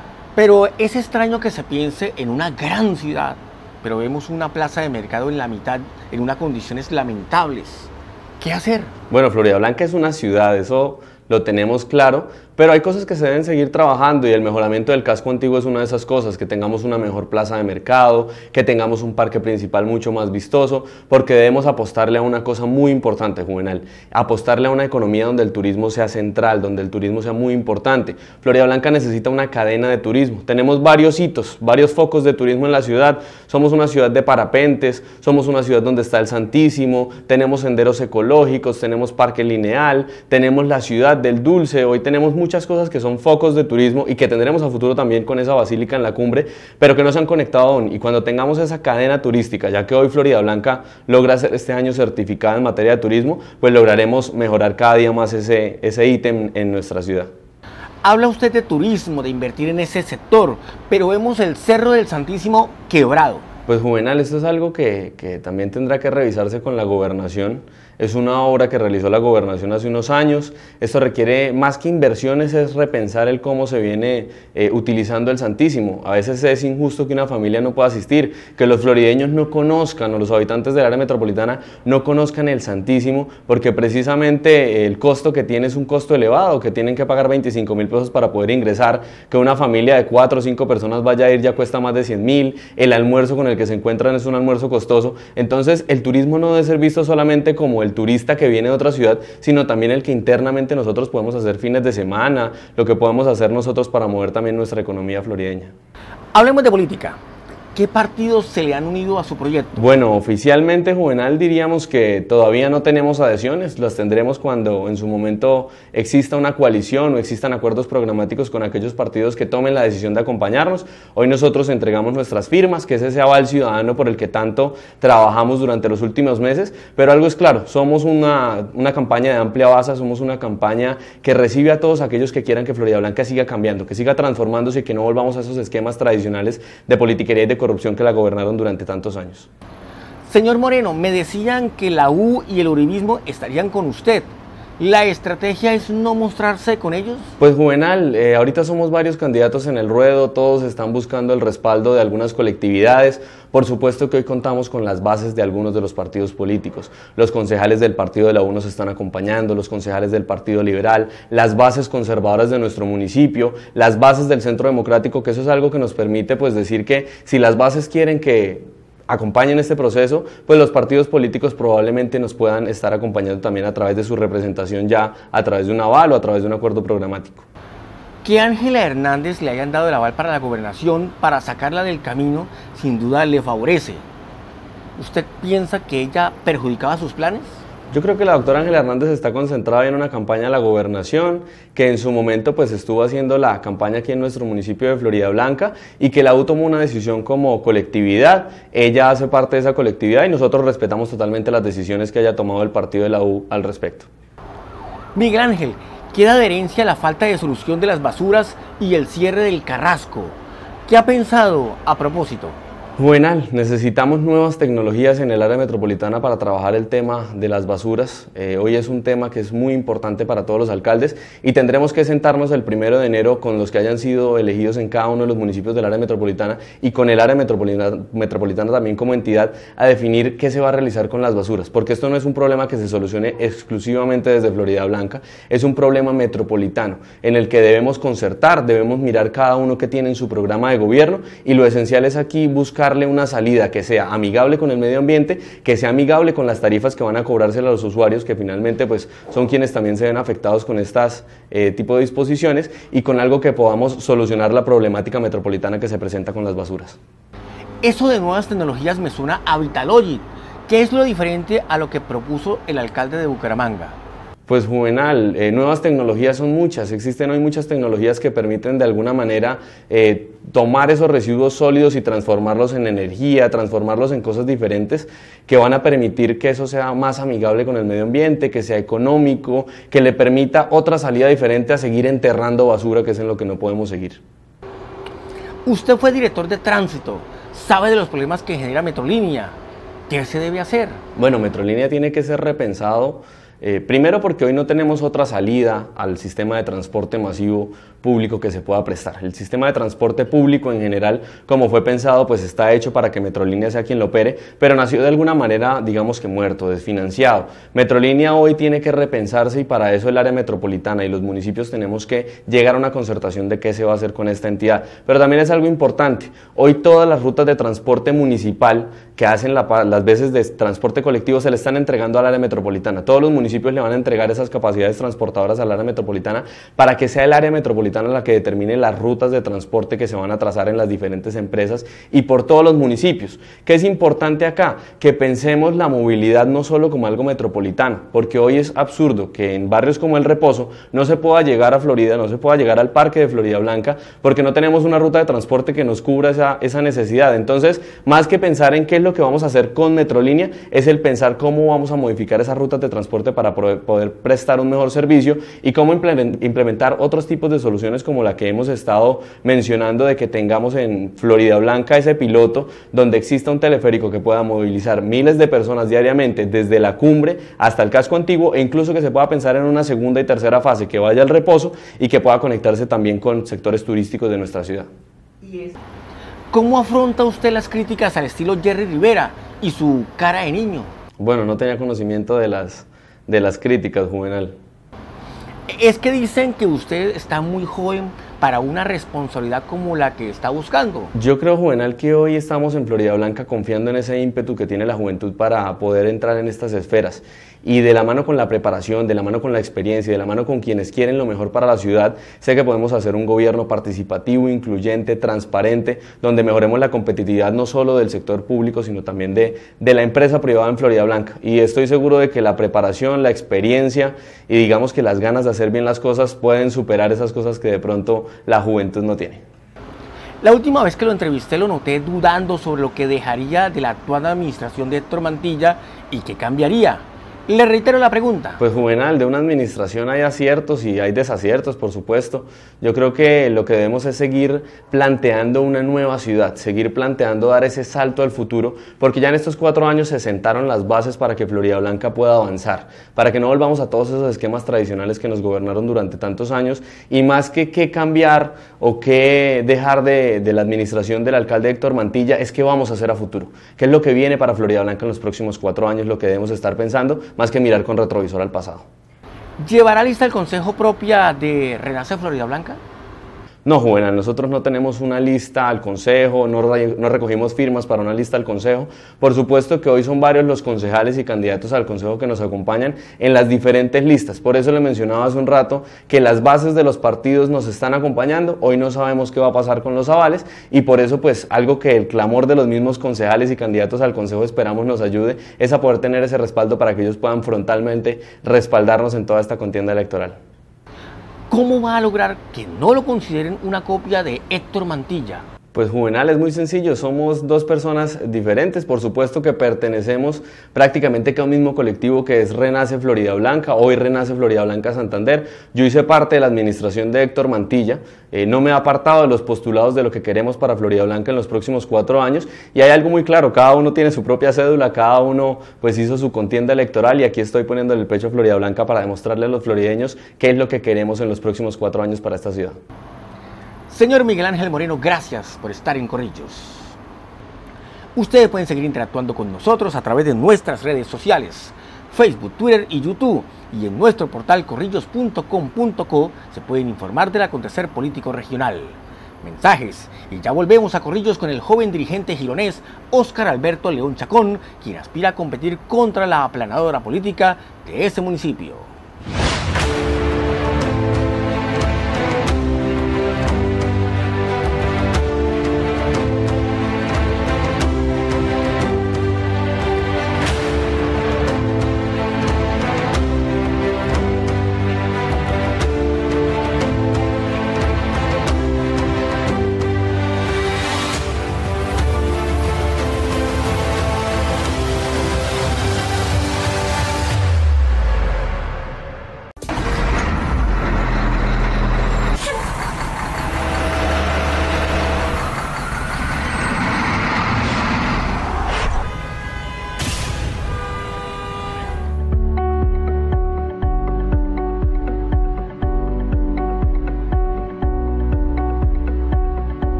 S1: Pero es extraño que se piense en una gran ciudad, pero vemos una plaza de mercado en la mitad en unas condiciones lamentables. ¿Qué hacer?
S11: Bueno, Floridablanca es una ciudad, eso lo tenemos claro, pero hay cosas que se deben seguir trabajando, y el mejoramiento del casco antiguo es una de esas cosas, que tengamos una mejor plaza de mercado, que tengamos un parque principal mucho más vistoso, porque debemos apostarle a una cosa muy importante, Juvenal, apostarle a una economía donde el turismo sea central, donde el turismo sea muy importante. Floridablanca necesita una cadena de turismo, tenemos varios hitos, varios focos de turismo en la ciudad, somos una ciudad de parapentes, somos una ciudad donde está el Santísimo, tenemos senderos ecológicos, tenemos parque lineal, tenemos la ciudad del dulce, hoy tenemos muchas cosas que son focos de turismo y que tendremos a futuro también con esa basílica en la cumbre, pero que no se han conectado aún, y cuando tengamos esa cadena turística, ya que hoy Floridablanca logra ser este año certificada en materia de turismo, pues lograremos mejorar cada día más ese, ese ítem en nuestra ciudad.
S1: Habla usted de turismo, de invertir en ese sector, pero vemos el Cerro del Santísimo quebrado.
S11: Pues Juvenal, esto es algo que, que también tendrá que revisarse con la gobernación. Es una obra que realizó la gobernación hace unos años. Esto requiere más que inversiones, es repensar el cómo se viene eh, utilizando el Santísimo. A veces es injusto que una familia no pueda asistir, que los florideños no conozcan, o los habitantes del área metropolitana no conozcan el Santísimo, porque precisamente el costo que tiene es un costo elevado, que tienen que pagar veinticinco mil pesos para poder ingresar, que una familia de cuatro o cinco personas vaya a ir ya cuesta más de cien mil, el almuerzo con el que se encuentran es un almuerzo costoso. Entonces el turismo no debe ser visto solamente como el el turista que viene de otra ciudad, sino también el que internamente nosotros podemos hacer fines de semana, lo que podemos hacer nosotros para mover también nuestra economía florideña.
S1: Hablemos de política. ¿Qué partidos se le han unido a su proyecto?
S11: Bueno, oficialmente, Juvenal, diríamos que todavía no tenemos adhesiones, las tendremos cuando en su momento exista una coalición o existan acuerdos programáticos con aquellos partidos que tomen la decisión de acompañarnos. Hoy nosotros entregamos nuestras firmas, que es ese aval ciudadano por el que tanto trabajamos durante los últimos meses, pero algo es claro, somos una, una campaña de amplia base, somos una campaña que recibe a todos aquellos que quieran que Floridablanca siga cambiando, que siga transformándose y que no volvamos a esos esquemas tradicionales de politiquería y de corrupción que la gobernaron durante tantos años.
S1: Señor Moreno, me decían que la U y el uribismo estarían con usted. ¿La estrategia es no mostrarse con ellos?
S11: Pues Juvenal, eh, ahorita somos varios candidatos en el ruedo, todos están buscando el respaldo de algunas colectividades. Por supuesto que hoy contamos con las bases de algunos de los partidos políticos. Los concejales del partido de la U nos están acompañando, los concejales del Partido Liberal, las bases conservadoras de nuestro municipio, las bases del Centro Democrático, que eso es algo que nos permite pues decir que si las bases quieren que acompañen este proceso, pues los partidos políticos probablemente nos puedan estar acompañando también a través de su representación, ya a través de un aval o a través de un acuerdo programático.
S1: Que Ángela Hernández le hayan dado el aval para la gobernación, para sacarla del camino, sin duda le favorece. ¿Usted piensa que ella perjudicaba sus planes?
S11: Yo creo que la doctora Ángela Hernández está concentrada en una campaña de la gobernación, que en su momento pues estuvo haciendo la campaña aquí en nuestro municipio de Floridablanca, y que la U tomó una decisión como colectividad. Ella hace parte de esa colectividad y nosotros respetamos totalmente las decisiones que haya tomado el partido de la U al respecto.
S1: Miguel Ángel, queda de herencia la falta de solución de las basuras y el cierre del Carrasco. ¿Qué ha pensado a propósito?
S11: Juvenal, necesitamos nuevas tecnologías en el área metropolitana para trabajar el tema de las basuras. Eh, hoy es un tema que es muy importante para todos los alcaldes y tendremos que sentarnos el primero de enero con los que hayan sido elegidos en cada uno de los municipios del área metropolitana y con el área metropolitana, metropolitana también como entidad, a definir qué se va a realizar con las basuras, porque esto no es un problema que se solucione exclusivamente desde Floridablanca, es un problema metropolitano en el que debemos concertar, debemos mirar cada uno que tiene en su programa de gobierno, y lo esencial es aquí buscar una salida que sea amigable con el medio ambiente, que sea amigable con las tarifas que van a cobrarse a los usuarios, que finalmente pues son quienes también se ven afectados con estas eh, tipo de disposiciones, y con algo que podamos solucionar la problemática metropolitana que se presenta con las basuras.
S1: Eso de nuevas tecnologías me suena a Vitalogic. ¿Qué es lo diferente a lo que propuso el alcalde de Bucaramanga?
S11: Pues Juvenal, eh, nuevas tecnologías son muchas, existen hoy muchas tecnologías que permiten de alguna manera eh, tomar esos residuos sólidos y transformarlos en energía, transformarlos en cosas diferentes que van a permitir que eso sea más amigable con el medio ambiente, que sea económico, que le permita otra salida diferente a seguir enterrando basura, que es en lo que no podemos seguir.
S1: Usted fue director de tránsito, sabe de los problemas que genera Metrolínea. ¿Qué se debe hacer?
S11: Bueno, Metrolínea tiene que ser repensado. Eh, primero porque hoy no tenemos otra salida al sistema de transporte masivo público que se pueda prestar. El sistema de transporte público en general, como fue pensado, pues está hecho para que Metrolínea sea quien lo opere, pero nació de alguna manera, digamos que muerto, desfinanciado. Metrolínea hoy tiene que repensarse y para eso el área metropolitana y los municipios tenemos que llegar a una concertación de qué se va a hacer con esta entidad. Pero también es algo importante, hoy todas las rutas de transporte municipal que hacen la, las veces de transporte colectivo se le están entregando al área metropolitana. Todos los municipios le van a entregar esas capacidades transportadoras al área metropolitana para que sea el área metropolitana la que determine las rutas de transporte que se van a trazar en las diferentes empresas y por todos los municipios. ¿Qué es importante acá? Que pensemos la movilidad no solo como algo metropolitano, porque hoy es absurdo que en barrios como El Reposo no se pueda llegar a Florida, no se pueda llegar al parque de Florida Blanca, porque no tenemos una ruta de transporte que nos cubra esa, esa necesidad. Entonces, más que pensar en qué es lo que vamos a hacer con Metrolínea, es el pensar cómo vamos a modificar esas rutas de transporte para poder prestar un mejor servicio y cómo implementar otros tipos de soluciones como la que hemos estado mencionando, de que tengamos en Florida Blanca ese piloto donde exista un teleférico que pueda movilizar miles de personas diariamente desde la cumbre hasta el casco antiguo, e incluso que se pueda pensar en una segunda y tercera fase que vaya al Reposo y que pueda conectarse también con sectores turísticos de nuestra ciudad.
S1: ¿Cómo afronta usted las críticas al estilo Jerry Rivera y su cara de niño?
S11: Bueno, no tenía conocimiento de las, de las críticas, Juvenal.
S1: Es que dicen que usted está muy joven para una responsabilidad como la que está buscando.
S11: Yo creo, Juvenal, que hoy estamos en Florida Blanca confiando en ese ímpetu que tiene la juventud para poder entrar en estas esferas. Y de la mano con la preparación, de la mano con la experiencia, de la mano con quienes quieren lo mejor para la ciudad, sé que podemos hacer un gobierno participativo, incluyente, transparente, donde mejoremos la competitividad no solo del sector público, sino también de, de la empresa privada en Florida Blanca. Y estoy seguro de que la preparación, la experiencia y digamos que las ganas de hacer bien las cosas pueden superar esas cosas que de pronto la juventud no tiene.
S1: La última vez que lo entrevisté lo noté dudando sobre lo que dejaría de la actual administración de Héctor Mantilla y qué cambiaría. Le reitero la pregunta.
S11: Pues Juvenal, de una administración hay aciertos y hay desaciertos, por supuesto. Yo creo que lo que debemos es seguir planteando una nueva ciudad, seguir planteando dar ese salto al futuro, porque ya en estos cuatro años se sentaron las bases para que Florida Blanca pueda avanzar, para que no volvamos a todos esos esquemas tradicionales que nos gobernaron durante tantos años, y más que qué cambiar o qué dejar de, de la administración del alcalde Héctor Mantilla, es qué vamos a hacer a futuro, qué es lo que viene para Florida Blanca en los próximos cuatro años, lo que debemos estar pensando, más que mirar con retrovisor al pasado.
S1: ¿Llevará lista el consejo propia de Renace Florida Blanca?
S11: No, Juvenal, nosotros no tenemos una lista al consejo, no, no recogimos firmas para una lista al consejo. Por supuesto que hoy son varios los concejales y candidatos al consejo que nos acompañan en las diferentes listas. Por eso le mencionaba hace un rato que las bases de los partidos nos están acompañando. Hoy no sabemos qué va a pasar con los avales y por eso pues algo que el clamor de los mismos concejales y candidatos al consejo esperamos nos ayude es a poder tener ese respaldo para que ellos puedan frontalmente respaldarnos en toda esta contienda electoral.
S1: ¿Cómo va a lograr que no lo consideren una copia de Héctor Mantilla?
S11: Pues Juvenal, es muy sencillo, somos dos personas diferentes, por supuesto que pertenecemos prácticamente a un mismo colectivo que es Renace Florida Blanca, hoy Renace Florida Blanca Santander. Yo hice parte de la administración de Héctor Mantilla, eh, no me he apartado de los postulados de lo que queremos para Florida Blanca en los próximos cuatro años y hay algo muy claro, cada uno tiene su propia cédula, cada uno pues hizo su contienda electoral y aquí estoy poniéndole el pecho a Florida Blanca para demostrarle a los florideños qué es lo que queremos en los próximos cuatro años para esta ciudad.
S1: Señor Miguel Ángel Moreno, gracias por estar en Corrillos. Ustedes pueden seguir interactuando con nosotros a través de nuestras redes sociales, Facebook, Twitter y YouTube. Y en nuestro portal corrillos punto com punto co se pueden informar del acontecer político regional. Mensajes. Y ya volvemos a Corrillos con el joven dirigente gironés Óscar Alberto León Chacón, quien aspira a competir contra la aplanadora política de ese municipio.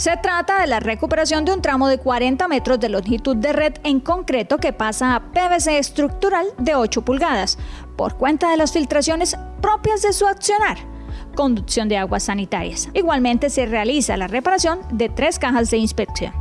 S12: Se trata de la recuperación de un tramo de cuarenta metros de longitud de red en concreto que pasa a P V C estructural de ocho pulgadas, por cuenta de las filtraciones propias de su accionar, conducción de aguas sanitarias. Igualmente se realiza la reparación de tres cajas de inspección.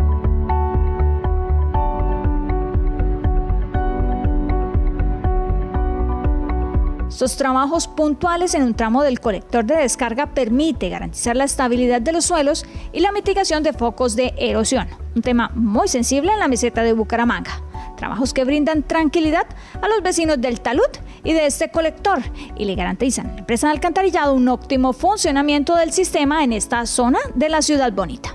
S12: Estos trabajos puntuales en un tramo del colector de descarga permite garantizar la estabilidad de los suelos y la mitigación de focos de erosión, un tema muy sensible en la meseta de Bucaramanga. Trabajos que brindan tranquilidad a los vecinos del talud y de este colector y le garantizan a la empresa de alcantarillado un óptimo funcionamiento del sistema en esta zona de la ciudad bonita.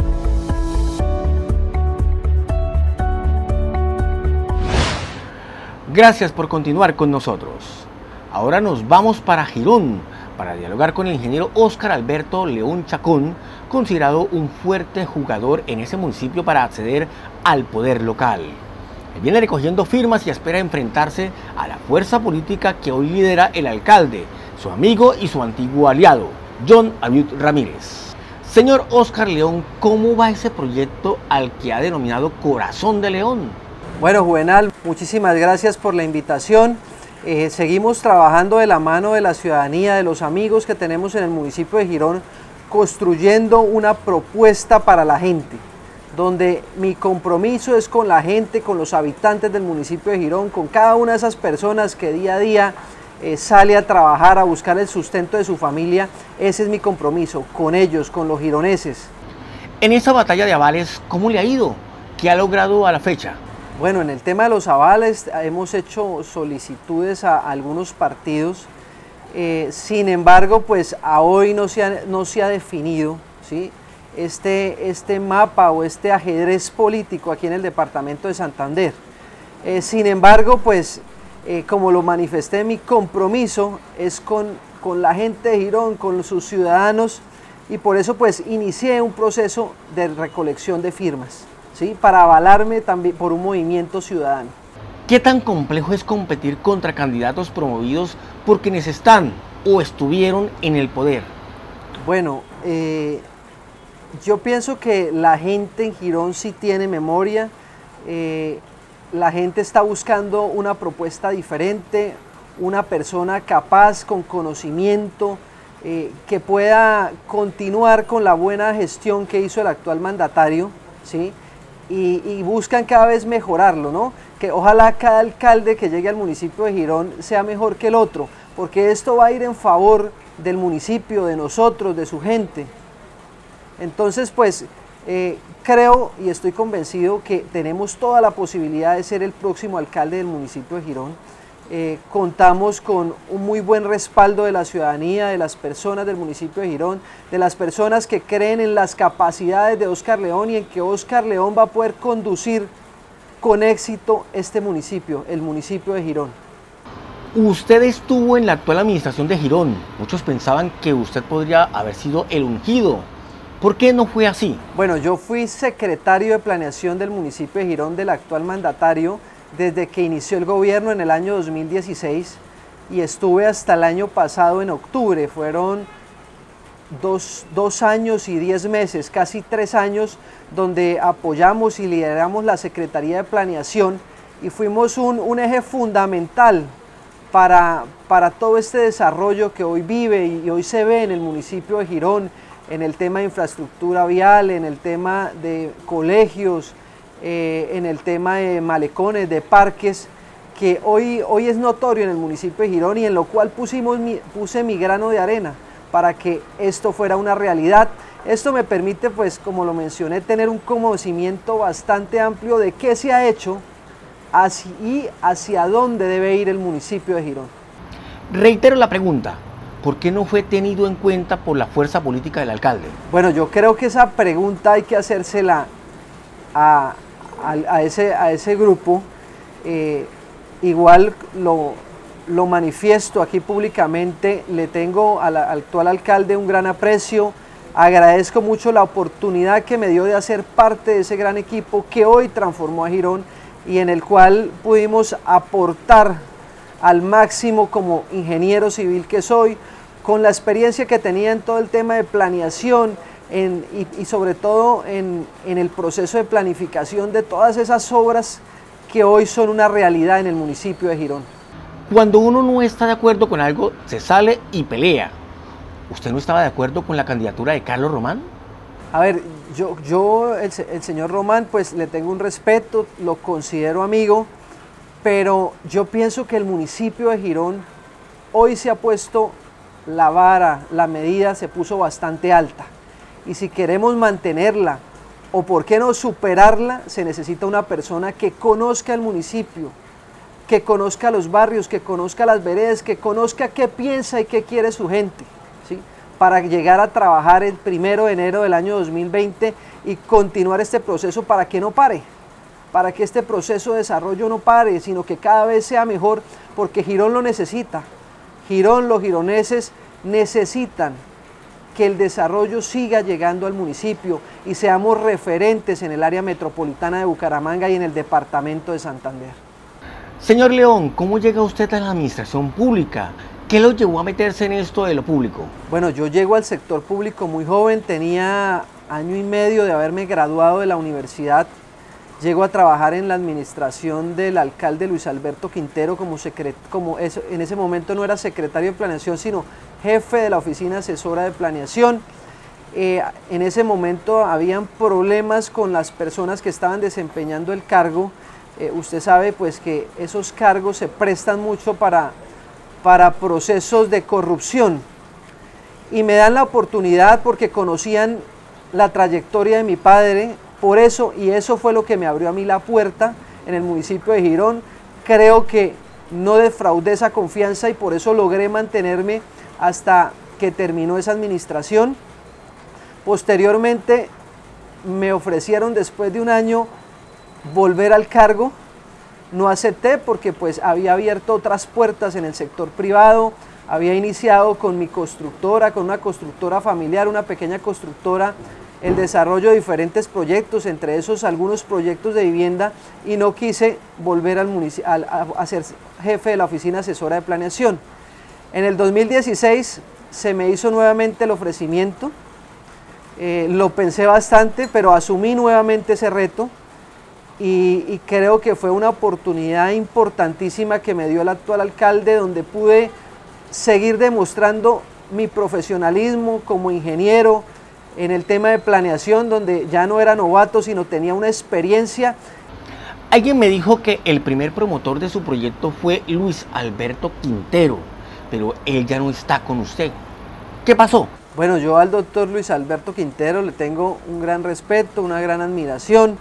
S1: Gracias por continuar con nosotros. Ahora nos vamos para Girón para dialogar con el ingeniero Óscar Alberto León Chacón, considerado un fuerte jugador en ese municipio para acceder al poder local. Él viene recogiendo firmas y espera enfrentarse a la fuerza política que hoy lidera el alcalde, su amigo y su antiguo aliado, John Abiud Ramírez. Señor Óscar León, ¿cómo va ese proyecto al que ha denominado Corazón de León?
S13: Bueno, Juvenal, muchísimas gracias por la invitación. Eh, seguimos trabajando de la mano de la ciudadanía, de los amigos que tenemos en el municipio de Girón, construyendo una propuesta para la gente, donde mi compromiso es con la gente, con los habitantes del municipio de Girón, con cada una de esas personas que día a día eh, sale a trabajar, a buscar el sustento de su familia. Ese es mi compromiso, con ellos, con los gironeses.
S1: En esa batalla de avales, ¿cómo le ha ido? ¿Qué ha logrado a la fecha?
S13: Bueno, en el tema de los avales hemos hecho solicitudes a algunos partidos, eh, sin embargo, pues a hoy no se ha, no se ha definido, ¿sí? este, este mapa o este ajedrez político aquí en el departamento de Santander. Eh, sin embargo, pues eh, como lo manifesté, mi compromiso es con, con la gente de Girón, con sus ciudadanos, y por eso pues inicié un proceso de recolección de firmas, ¿sí? Para avalarme también por un movimiento ciudadano.
S1: ¿Qué tan complejo es competir contra candidatos promovidos por quienes están o estuvieron en el poder?
S13: Bueno, eh, yo pienso que la gente en Girón sí tiene memoria, eh, la gente está buscando una propuesta diferente, una persona capaz, con conocimiento, eh, que pueda continuar con la buena gestión que hizo el actual mandatario, ¿sí? Y, y buscan cada vez mejorarlo, ¿no? Que ojalá cada alcalde que llegue al municipio de Girón sea mejor que el otro, porque esto va a ir en favor del municipio, de nosotros, de su gente. Entonces, pues, eh, creo y estoy convencido que tenemos toda la posibilidad de ser el próximo alcalde del municipio de Girón. Eh, contamos con un muy buen respaldo de la ciudadanía, de las personas del municipio de Girón, de las personas que creen en las capacidades de Óscar León y en que Óscar León va a poder conducir con éxito este municipio, el municipio de Girón.
S1: Usted estuvo en la actual administración de Girón. Muchos pensaban que usted podría haber sido el ungido. ¿Por qué no fue así?
S13: Bueno, yo fui secretario de planeación del municipio de Girón del actual mandatario desde que inició el gobierno en el año dos mil dieciséis y estuve hasta el año pasado en octubre. Fueron dos, dos años y diez meses, casi tres años, donde apoyamos y lideramos la Secretaría de Planeación y fuimos un, un eje fundamental para, para todo este desarrollo que hoy vive y hoy se ve en el municipio de Girón, en el tema de infraestructura vial, en el tema de colegios, eh, en el tema de malecones, de parques, que hoy, hoy es notorio en el municipio de Girón y en lo cual pusimos mi, puse mi grano de arena para que esto fuera una realidad. Esto me permite, pues, como lo mencioné, tener un conocimiento bastante amplio de qué se ha hecho hacia, y hacia dónde debe ir el municipio de Girón.
S1: Reitero la pregunta, ¿por qué no fue tenido en cuenta por la fuerza política del alcalde?
S13: Bueno, yo creo que esa pregunta hay que hacérsela a, a, a, ese, a ese grupo. Eh, igual lo, lo manifiesto aquí públicamente, le tengo al, al actual alcalde un gran aprecio, agradezco mucho la oportunidad que me dio de hacer parte de ese gran equipo que hoy transformó a Girón y en el cual pudimos aportar al máximo como ingeniero civil que soy, con la experiencia que tenía en todo el tema de planeación, en, y, y sobre todo en, en el proceso de planificación de todas esas obras que hoy son una realidad en el municipio de Girón.
S1: Cuando uno no está de acuerdo con algo, se sale y pelea. ¿Usted no estaba de acuerdo con la candidatura de Carlos Román?
S13: A ver, yo, yo el, el señor Román, pues le tengo un respeto, lo considero amigo, pero yo pienso que el municipio de Girón hoy se ha puesto la vara, la medida se puso bastante alta. Y si queremos mantenerla, o por qué no superarla, se necesita una persona que conozca el municipio, que conozca los barrios, que conozca las veredas, que conozca qué piensa y qué quiere su gente, ¿sí? Para llegar a trabajar el primero de enero del año dos mil veinte y continuar este proceso para que no pare, para que este proceso de desarrollo no pare, sino que cada vez sea mejor, porque Girón lo necesita. Girón, los gironeses necesitan que el desarrollo siga llegando al municipio y seamos referentes en el área metropolitana de Bucaramanga y en el departamento de Santander.
S1: Señor León, ¿cómo llega usted a la administración pública? ¿Qué lo llevó a meterse en esto de lo público?
S13: Bueno, yo llego al sector público muy joven, tenía año y medio de haberme graduado de la universidad. Llego a trabajar en la administración del alcalde Luis Alberto Quintero, como, secret, como eso, en ese momento no era secretario de planeación, sino jefe de la oficina asesora de planeación. Eh, en ese momento habían problemas con las personas que estaban desempeñando el cargo. Eh, usted sabe pues que esos cargos se prestan mucho para, para procesos de corrupción. Y me dan la oportunidad porque conocían la trayectoria de mi padre. Por eso, y eso fue lo que me abrió a mí la puerta en el municipio de Girón. Creo que no defraudé esa confianza y por eso logré mantenerme hasta que terminó esa administración. Posteriormente me ofrecieron después de un año volver al cargo. No acepté porque pues había abierto otras puertas en el sector privado, había iniciado con mi constructora, con una constructora familiar, una pequeña constructora, el desarrollo de diferentes proyectos, entre esos algunos proyectos de vivienda, y no quise volver al municipio, a, a ser jefe de la oficina asesora de planeación. En el dos mil dieciséis se me hizo nuevamente el ofrecimiento, eh, lo pensé bastante, pero asumí nuevamente ese reto y, y creo que fue una oportunidad importantísima que me dio el actual alcalde, donde pude seguir demostrando mi profesionalismo como ingeniero, en el tema de planeación, donde ya no era novato, sino tenía una experiencia.
S1: Alguien me dijo que el primer promotor de su proyecto fue Luis Alberto Quintero, pero él ya no está con usted. ¿Qué pasó?
S13: Bueno, yo al doctor Luis Alberto Quintero le tengo un gran respeto, una gran admiración.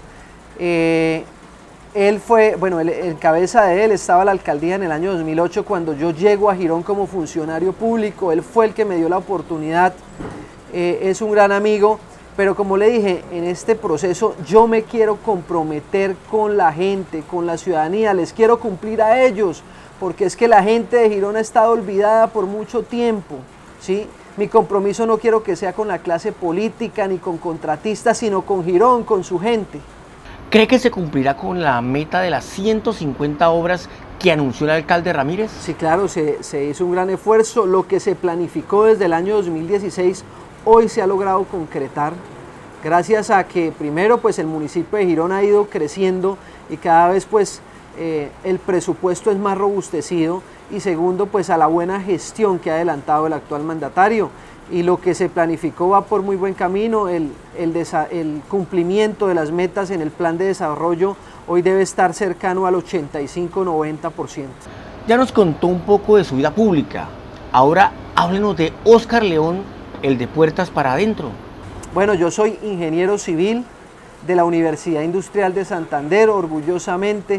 S13: Eh, él fue, bueno, el, en cabeza de él estaba la alcaldía en el año dos mil ocho, cuando yo llego a Girón como funcionario público. Él fue el que me dio la oportunidad. Eh, es un gran amigo, pero como le dije, en este proceso yo me quiero comprometer con la gente, con la ciudadanía, les quiero cumplir a ellos, porque es que la gente de Girón ha estado olvidada por mucho tiempo, ¿sí? Mi compromiso no quiero que sea con la clase política ni con contratistas, sino con Girón, con su gente.
S1: ¿Cree que se cumplirá con la meta de las ciento cincuenta obras que anunció el alcalde Ramírez?
S13: Sí, claro, se, se hizo un gran esfuerzo. Lo que se planificó desde el año dos mil dieciséis hoy se ha logrado concretar, gracias a que primero pues el municipio de Girón ha ido creciendo y cada vez pues eh, el presupuesto es más robustecido, y segundo pues a la buena gestión que ha adelantado el actual mandatario, y lo que se planificó va por muy buen camino. El, el, el cumplimiento de las metas en el plan de desarrollo hoy debe estar cercano al ochenta y cinco a noventa por ciento.
S1: Ya nos contó un poco de su vida pública, ahora háblenos de Óscar León, el de Puertas para Adentro.
S13: Bueno, yo soy ingeniero civil de la Universidad Industrial de Santander, orgullosamente.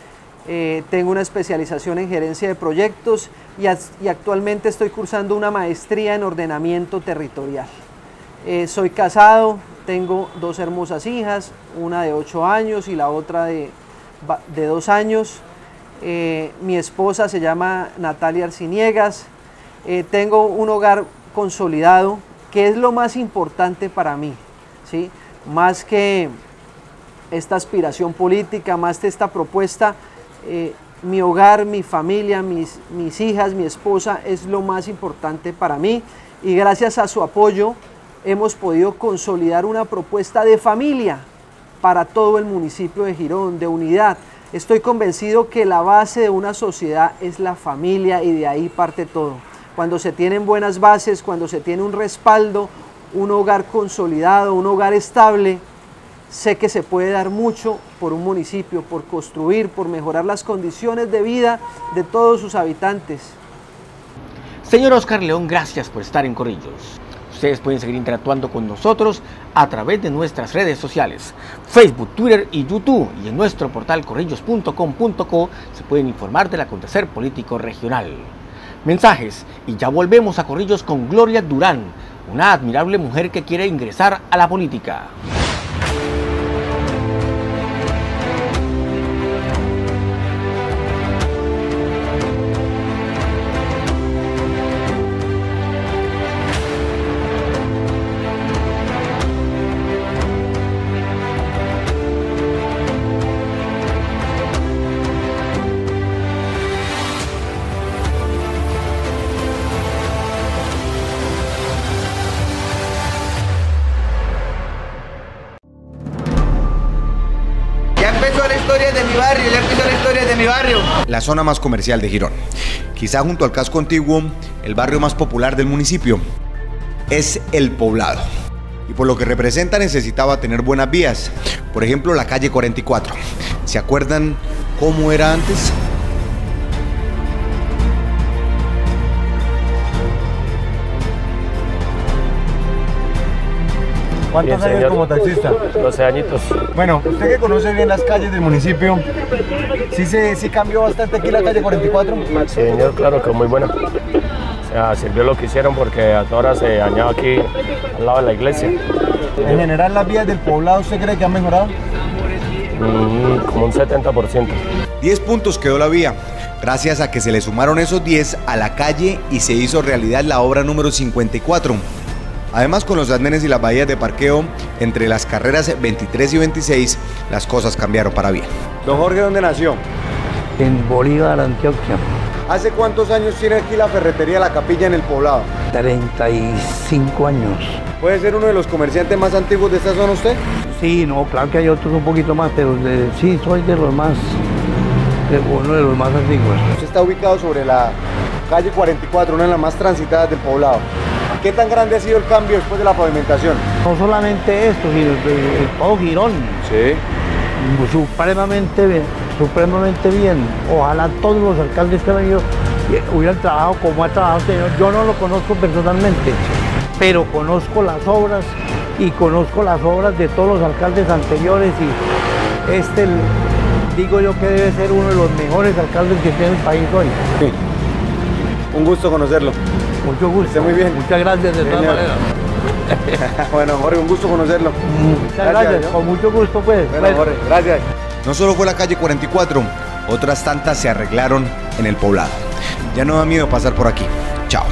S13: Eh, tengo una especialización en gerencia de proyectos y, y actualmente estoy cursando una maestría en ordenamiento territorial. Eh, soy casado, tengo dos hermosas hijas, una de ocho años y la otra de, de dos años. Eh, mi esposa se llama Natalia Arciniegas. Eh, tengo un hogar consolidado, que es lo más importante para mí, ¿sí? Más que esta aspiración política, más que esta propuesta, eh, mi hogar, mi familia, mis, mis hijas, mi esposa es lo más importante para mí, y gracias a su apoyo hemos podido consolidar una propuesta de familia para todo el municipio de Girón, de unidad. Estoy convencido que la base de una sociedad es la familia y de ahí parte todo. Cuando se tienen buenas bases, cuando se tiene un respaldo, un hogar consolidado, un hogar estable, sé que se puede dar mucho por un municipio, por construir, por mejorar las condiciones de vida de todos sus habitantes.
S1: Señor Oscar León, gracias por estar en Corrillos. Ustedes pueden seguir interactuando con nosotros a través de nuestras redes sociales, Facebook, Twitter y YouTube, y en nuestro portal corrillos punto com punto co se pueden informar del acontecer político regional. Mensajes, y ya volvemos a Corrillos con Gloria Durán, una admirable mujer que quiere ingresar a la política.
S2: La zona más comercial de Girón, quizá junto al casco antiguo, el barrio más popular del municipio, es El Poblado. Y por lo que representa necesitaba tener buenas vías, por ejemplo la calle cuarenta y cuatro. ¿Se acuerdan cómo era antes?
S14: ¿Cuántos años como taxista? doce añitos. Bueno, usted que conoce bien las calles del municipio, ¿sí, se, sí cambió bastante aquí la calle cuarenta y cuatro?
S15: Sí, señor, claro que muy buena. O sea, sirvió lo que hicieron porque a todas horas se dañaba aquí al lado de la iglesia.
S14: En general, las vías del poblado, ¿usted cree que han mejorado?
S15: Mm, como un setenta por ciento.
S2: diez puntos quedó la vía, gracias a que se le sumaron esos diez a la calle y se hizo realidad la obra número cincuenta y cuatro. Además, con los andenes y las bahías de parqueo entre las carreras veintitrés y veintiséis, las cosas cambiaron para bien.
S14: Don Jorge, ¿dónde nació?
S16: En Bolívar, Antioquia.
S14: ¿Hace cuántos años tiene aquí la ferretería La Capilla en El Poblado?
S16: treinta y cinco años.
S14: ¿Puede ser uno de los comerciantes más antiguos de esta zona usted?
S16: Sí, no, claro que hay otros un poquito más, pero de, sí, soy de los más, de uno de los más antiguos.
S14: Usted está ubicado sobre la calle cuarenta y cuatro, una de las más transitadas del Poblado. ¿Qué tan grande ha sido el cambio después de la pavimentación?
S16: No solamente esto, sino el, el, todo Girón.
S14: Sí.
S16: Supremamente bien, supremamente bien. Ojalá todos los alcaldes que han venido hubieran trabajado como ha trabajado este señor. Yo no lo conozco personalmente, pero conozco las obras y conozco las obras de todos los alcaldes anteriores y este, digo yo que debe ser uno de los mejores alcaldes que tiene el país hoy.
S14: Sí. Un gusto conocerlo.
S16: Mucho gusto.
S14: Esté muy bien.
S16: Muchas gracias de todas maneras.
S14: Bueno, Jorge, un gusto conocerlo.
S16: Muchas gracias, gracias. Con mucho gusto pues.
S14: Bueno, bueno, Jorge, gracias.
S2: No solo fue la calle cuarenta y cuatro, otras tantas se arreglaron en El Poblado. Ya no da miedo pasar por aquí. Chao.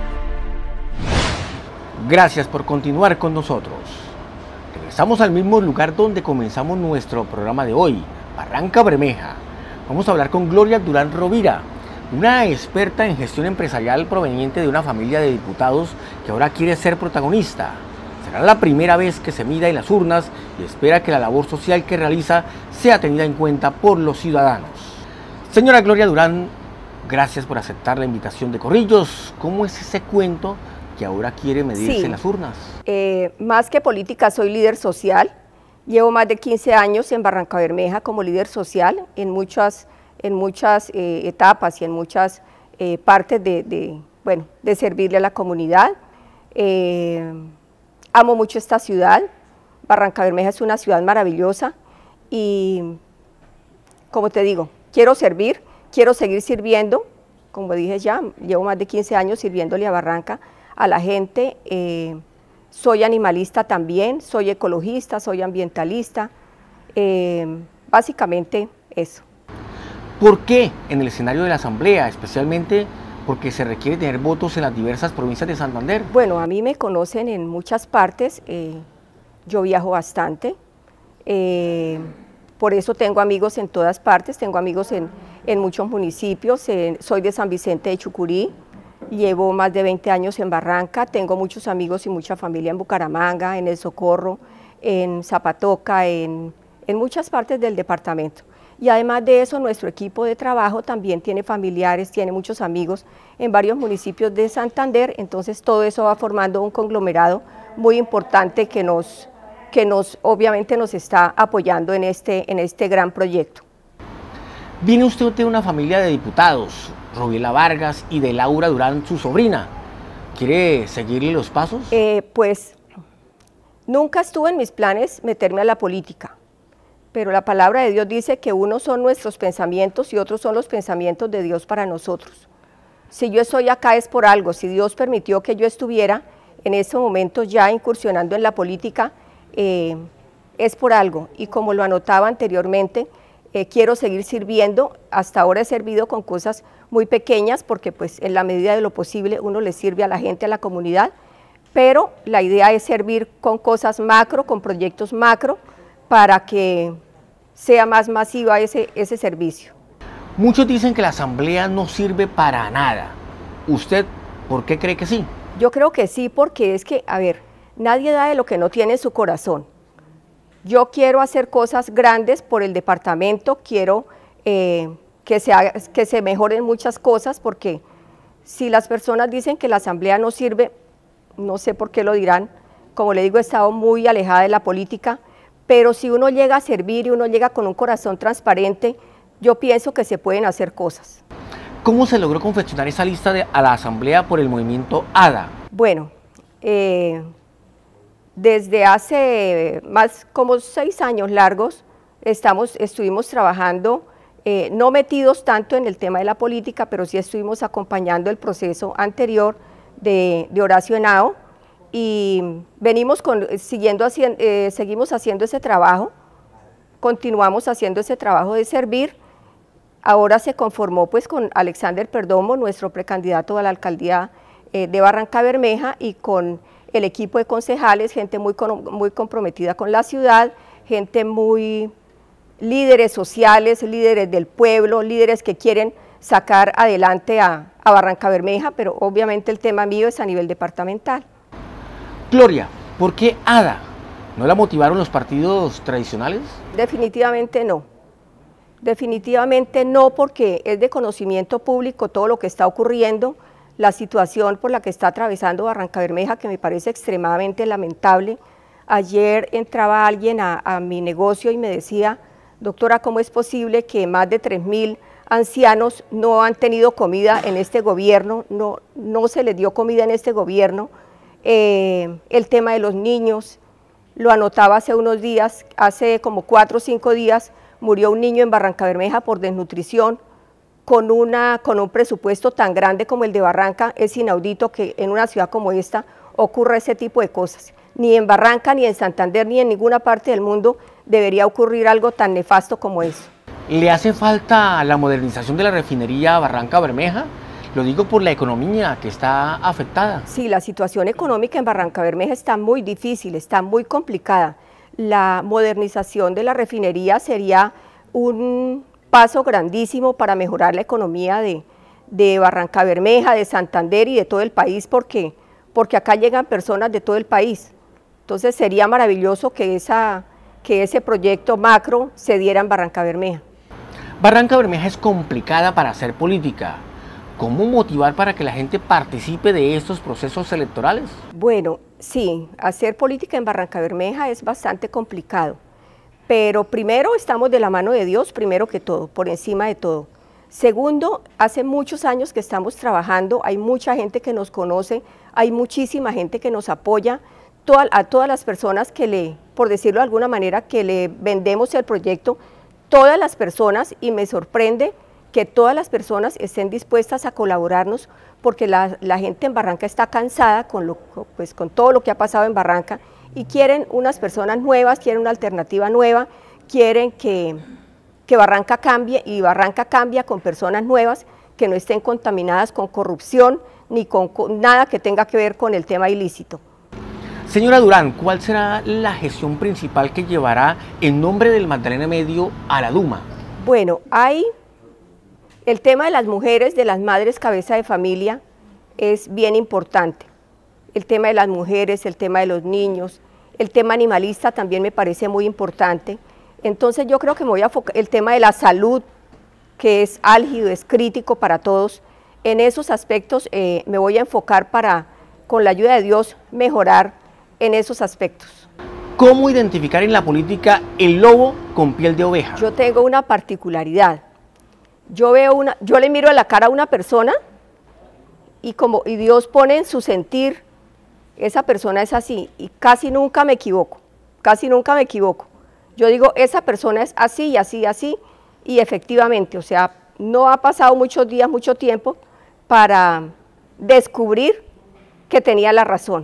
S1: Gracias por continuar con nosotros. Regresamos al mismo lugar donde comenzamos nuestro programa de hoy, Barranca Bermeja. Vamos a hablar con Gloria Durán Rovira, una experta en gestión empresarial proveniente de una familia de diputados que ahora quiere ser protagonista. Será la primera vez que se mida en las urnas y espera que la labor social que realiza sea tenida en cuenta por los ciudadanos. Señora Gloria Durán, gracias por aceptar la invitación de Corrillos. ¿Cómo es ese cuento que ahora quiere medirse
S17: Sí.
S1: en las urnas?
S17: Eh, más que política, soy líder social. Llevo más de quince años en Barranca Bermeja como líder social en muchas en muchas eh, etapas y en muchas eh, partes de, de, bueno, de servirle a la comunidad. Eh, amo mucho esta ciudad. Barranca Bermeja es una ciudad maravillosa y, como te digo, quiero servir, quiero seguir sirviendo. Como dije ya, llevo más de quince años sirviéndole a Barranca, a la gente. Eh, soy animalista también, soy ecologista, soy ambientalista. Eh, básicamente eso.
S1: ¿Por qué en el escenario de la Asamblea, especialmente porque se requiere tener votos en las diversas provincias de Santander?
S17: Bueno, a mí me conocen en muchas partes, eh, yo viajo bastante, eh, por eso tengo amigos en todas partes, tengo amigos en, en muchos municipios, eh, soy de San Vicente de Chucurí, llevo más de veinte años en Barranca, tengo muchos amigos y mucha familia en Bucaramanga, en El Socorro, en Zapatoca, en, en muchas partes del departamento. Y además de eso, nuestro equipo de trabajo también tiene familiares, tiene muchos amigos en varios municipios de Santander, entonces todo eso va formando un conglomerado muy importante que nos, que nos obviamente nos está apoyando en este, en este gran proyecto.
S1: Viene usted de una familia de diputados, Robiela Vargas y de Laura Durán, su sobrina. ¿Quiere seguirle los pasos?
S17: Eh, pues nunca estuvo en mis planes meterme a la política, pero la palabra de Dios dice que unos son nuestros pensamientos y otros son los pensamientos de Dios para nosotros. Si yo estoy acá es por algo, si Dios permitió que yo estuviera en ese momento ya incursionando en la política, eh, es por algo. Y como lo anotaba anteriormente, eh, quiero seguir sirviendo. Hasta ahora he servido con cosas muy pequeñas porque pues en la medida de lo posible uno le sirve a la gente, a la comunidad, pero la idea es servir con cosas macro, con proyectos macro, para que sea más masiva ese, ese servicio.
S1: Muchos dicen que la asamblea no sirve para nada. ¿Usted por qué cree que sí?
S17: Yo creo que sí, porque es que, a ver, nadie da de lo que no tiene en su corazón. Yo quiero hacer cosas grandes por el departamento, quiero eh, que, se haga, que se mejoren muchas cosas, porque si las personas dicen que la asamblea no sirve, no sé por qué lo dirán. Como le digo, he estado muy alejada de la política, pero si uno llega a servir y uno llega con un corazón transparente, yo pienso que se pueden hacer cosas.
S1: ¿Cómo se logró confeccionar esa lista de, a la asamblea por el movimiento ADA?
S17: Bueno, eh, desde hace más como seis años largos estamos, estuvimos trabajando, eh, no metidos tanto en el tema de la política, pero sí estuvimos acompañando el proceso anterior de, de Horacio Henao, y venimos con, siguiendo haciendo, eh, seguimos haciendo ese trabajo, continuamos haciendo ese trabajo de servir. Ahora se conformó pues con Alexander Perdomo, nuestro precandidato a la alcaldía eh, de Barranca Bermeja, y con el equipo de concejales, gente muy, muy comprometida con la ciudad, gente muy líderes sociales, líderes del pueblo, líderes que quieren sacar adelante a, a Barranca Bermeja, pero obviamente el tema mío es a nivel departamental.
S1: Gloria, ¿por qué ADA? ¿No la motivaron los partidos tradicionales?
S17: Definitivamente no. Definitivamente no, porque es de conocimiento público todo lo que está ocurriendo, la situación por la que está atravesando Barranca Bermeja, que me parece extremadamente lamentable. Ayer entraba alguien a, a mi negocio y me decía, doctora, ¿cómo es posible que más de tres mil ancianos no han tenido comida en este gobierno? No, no se les dio comida en este gobierno. Eh, el tema de los niños, lo anotaba hace unos días, hace como cuatro o cinco días, murió un niño en Barranca Bermeja por desnutrición. Con, una, con un presupuesto tan grande como el de Barranca, es inaudito que en una ciudad como esta ocurra ese tipo de cosas. Ni en Barranca, ni en Santander, ni en ninguna parte del mundo debería ocurrir algo tan nefasto como eso.
S1: ¿Le hace falta la modernización de la refinería Barranca Bermeja? Lo digo por la economía que está afectada.
S17: Sí, la situación económica en Barranca Bermeja está muy difícil, está muy complicada. La modernización de la refinería sería un paso grandísimo para mejorar la economía de, de Barranca Bermeja, de Santander y de todo el país, porque, porque acá llegan personas de todo el país. Entonces sería maravilloso que, esa, que ese proyecto macro se diera en Barranca Bermeja.
S1: Barranca Bermeja es complicada para hacer política. ¿Cómo motivar para que la gente participe de estos procesos electorales?
S17: Bueno, sí, hacer política en Barranca Bermeja es bastante complicado. Pero primero estamos de la mano de Dios, primero que todo, por encima de todo. Segundo, hace muchos años que estamos trabajando, hay mucha gente que nos conoce, hay muchísima gente que nos apoya, toda, a todas las personas que le, por decirlo de alguna manera, que le vendemos el proyecto, todas las personas, y me sorprende que todas las personas estén dispuestas a colaborarnos, porque la, la gente en Barranca está cansada con, lo, pues, con todo lo que ha pasado en Barranca, y quieren unas personas nuevas, quieren una alternativa nueva, quieren que, que Barranca cambie, y Barranca cambia con personas nuevas que no estén contaminadas con corrupción ni con, con nada que tenga que ver con el tema ilícito.
S1: Señora Durán, ¿cuál será la gestión principal que llevará en nombre del Magdalena Medio a la Duma?
S17: Bueno, hay el tema de las mujeres, de las madres cabeza de familia, es bien importante. El tema de las mujeres, el tema de los niños, el tema animalista también me parece muy importante. Entonces yo creo que me voy a enfocar, el tema de la salud, que es álgido, es crítico para todos, en esos aspectos eh, me voy a enfocar para, con la ayuda de Dios, mejorar en esos aspectos.
S1: ¿Cómo identificar en la política el lobo con piel de oveja?
S17: Yo tengo una particularidad. Yo veo una, yo le miro a la cara a una persona y como y Dios pone en su sentir, esa persona es así, y casi nunca me equivoco, casi nunca me equivoco. Yo digo, esa persona es así y así y así, y efectivamente, o sea, no ha pasado muchos días, mucho tiempo, para descubrir que tenía la razón.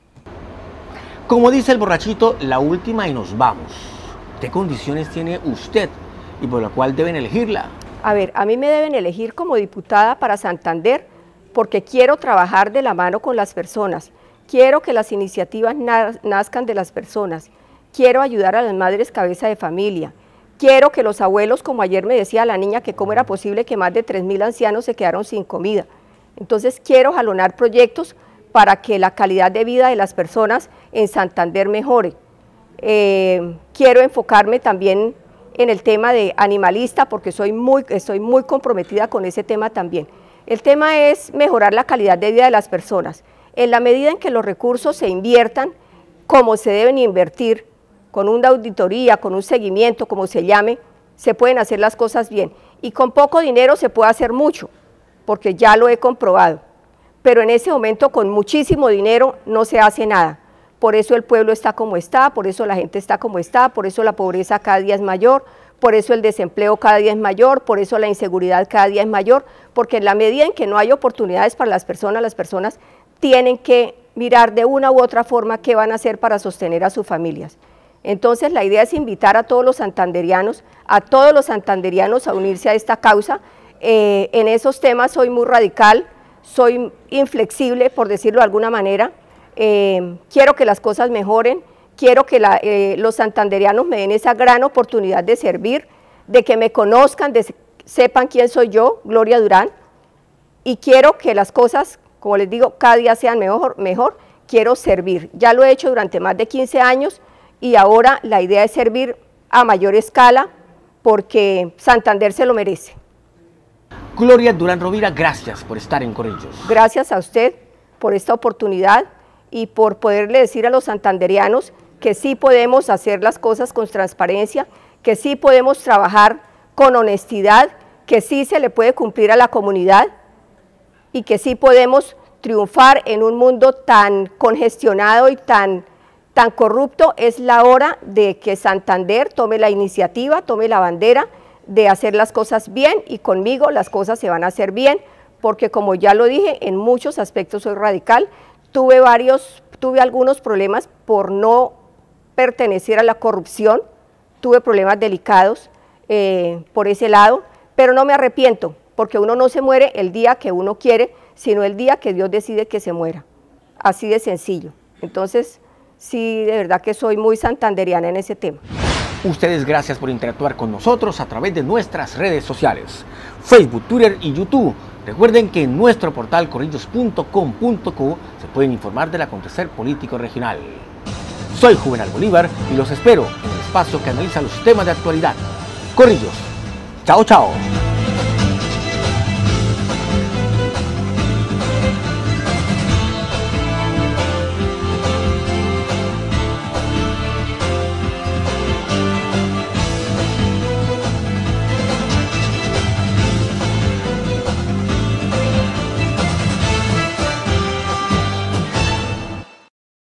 S1: Como dice el borrachito, la última y nos vamos. ¿Qué condiciones tiene usted y por la cual deben elegirla?
S17: A ver, a mí me deben elegir como diputada para Santander porque quiero trabajar de la mano con las personas, quiero que las iniciativas nazcan de las personas, quiero ayudar a las madres cabeza de familia, quiero que los abuelos, como ayer me decía la niña, que cómo era posible que más de tres mil ancianos se quedaron sin comida. Entonces quiero jalonar proyectos para que la calidad de vida de las personas en Santander mejore. Eh, quiero enfocarme también en el tema de animalista porque soy muy, estoy muy comprometida con ese tema también. El tema es mejorar la calidad de vida de las personas. En la medida en que los recursos se inviertan como se deben invertir, con una auditoría, con un seguimiento, como se llame, se pueden hacer las cosas bien. Y con poco dinero se puede hacer mucho, porque ya lo he comprobado. Pero en ese momento con muchísimo dinero no se hace nada. Por eso el pueblo está como está, por eso la gente está como está, por eso la pobreza cada día es mayor, por eso el desempleo cada día es mayor, por eso la inseguridad cada día es mayor, porque en la medida en que no hay oportunidades para las personas, las personas tienen que mirar de una u otra forma qué van a hacer para sostener a sus familias. Entonces la idea es invitar a todos los santanderianos, a todos los santanderianos a unirse a esta causa. Eh, en esos temas soy muy radical, soy inflexible, por decirlo de alguna manera. Eh, quiero que las cosas mejoren, quiero que la, eh, los santanderianos me den esa gran oportunidad de servir, de que me conozcan, de sepan quién soy yo, Gloria Durán, y quiero que las cosas, como les digo, cada día sean mejor, mejor. Quiero servir. Ya lo he hecho durante más de quince años y ahora la idea es servir a mayor escala porque Santander se lo merece.
S1: Gloria Durán Rovira, gracias por estar en Corrillos.
S17: Gracias a usted por esta oportunidad y por poderle decir a los santanderianos que sí podemos hacer las cosas con transparencia, que sí podemos trabajar con honestidad, que sí se le puede cumplir a la comunidad y que sí podemos triunfar en un mundo tan congestionado y tan, tan corrupto. Es la hora de que Santander tome la iniciativa, tome la bandera de hacer las cosas bien y conmigo las cosas se van a hacer bien porque como ya lo dije, en muchos aspectos soy radical. Tuve varios, tuve algunos problemas por no pertenecer a la corrupción, tuve problemas delicados eh, por ese lado, pero no me arrepiento, porque uno no se muere el día que uno quiere, sino el día que Dios decide que se muera, así de sencillo. Entonces, sí, de verdad que soy muy santanderiana en ese tema.
S1: Ustedes gracias por interactuar con nosotros a través de nuestras redes sociales, Facebook, Twitter y YouTube. Recuerden que en nuestro portal corrillos punto com punto co se pueden informar del acontecer político regional. Soy Juvenal Bolívar y los espero en el espacio que analiza los temas de actualidad. Corrillos. Chao, chao.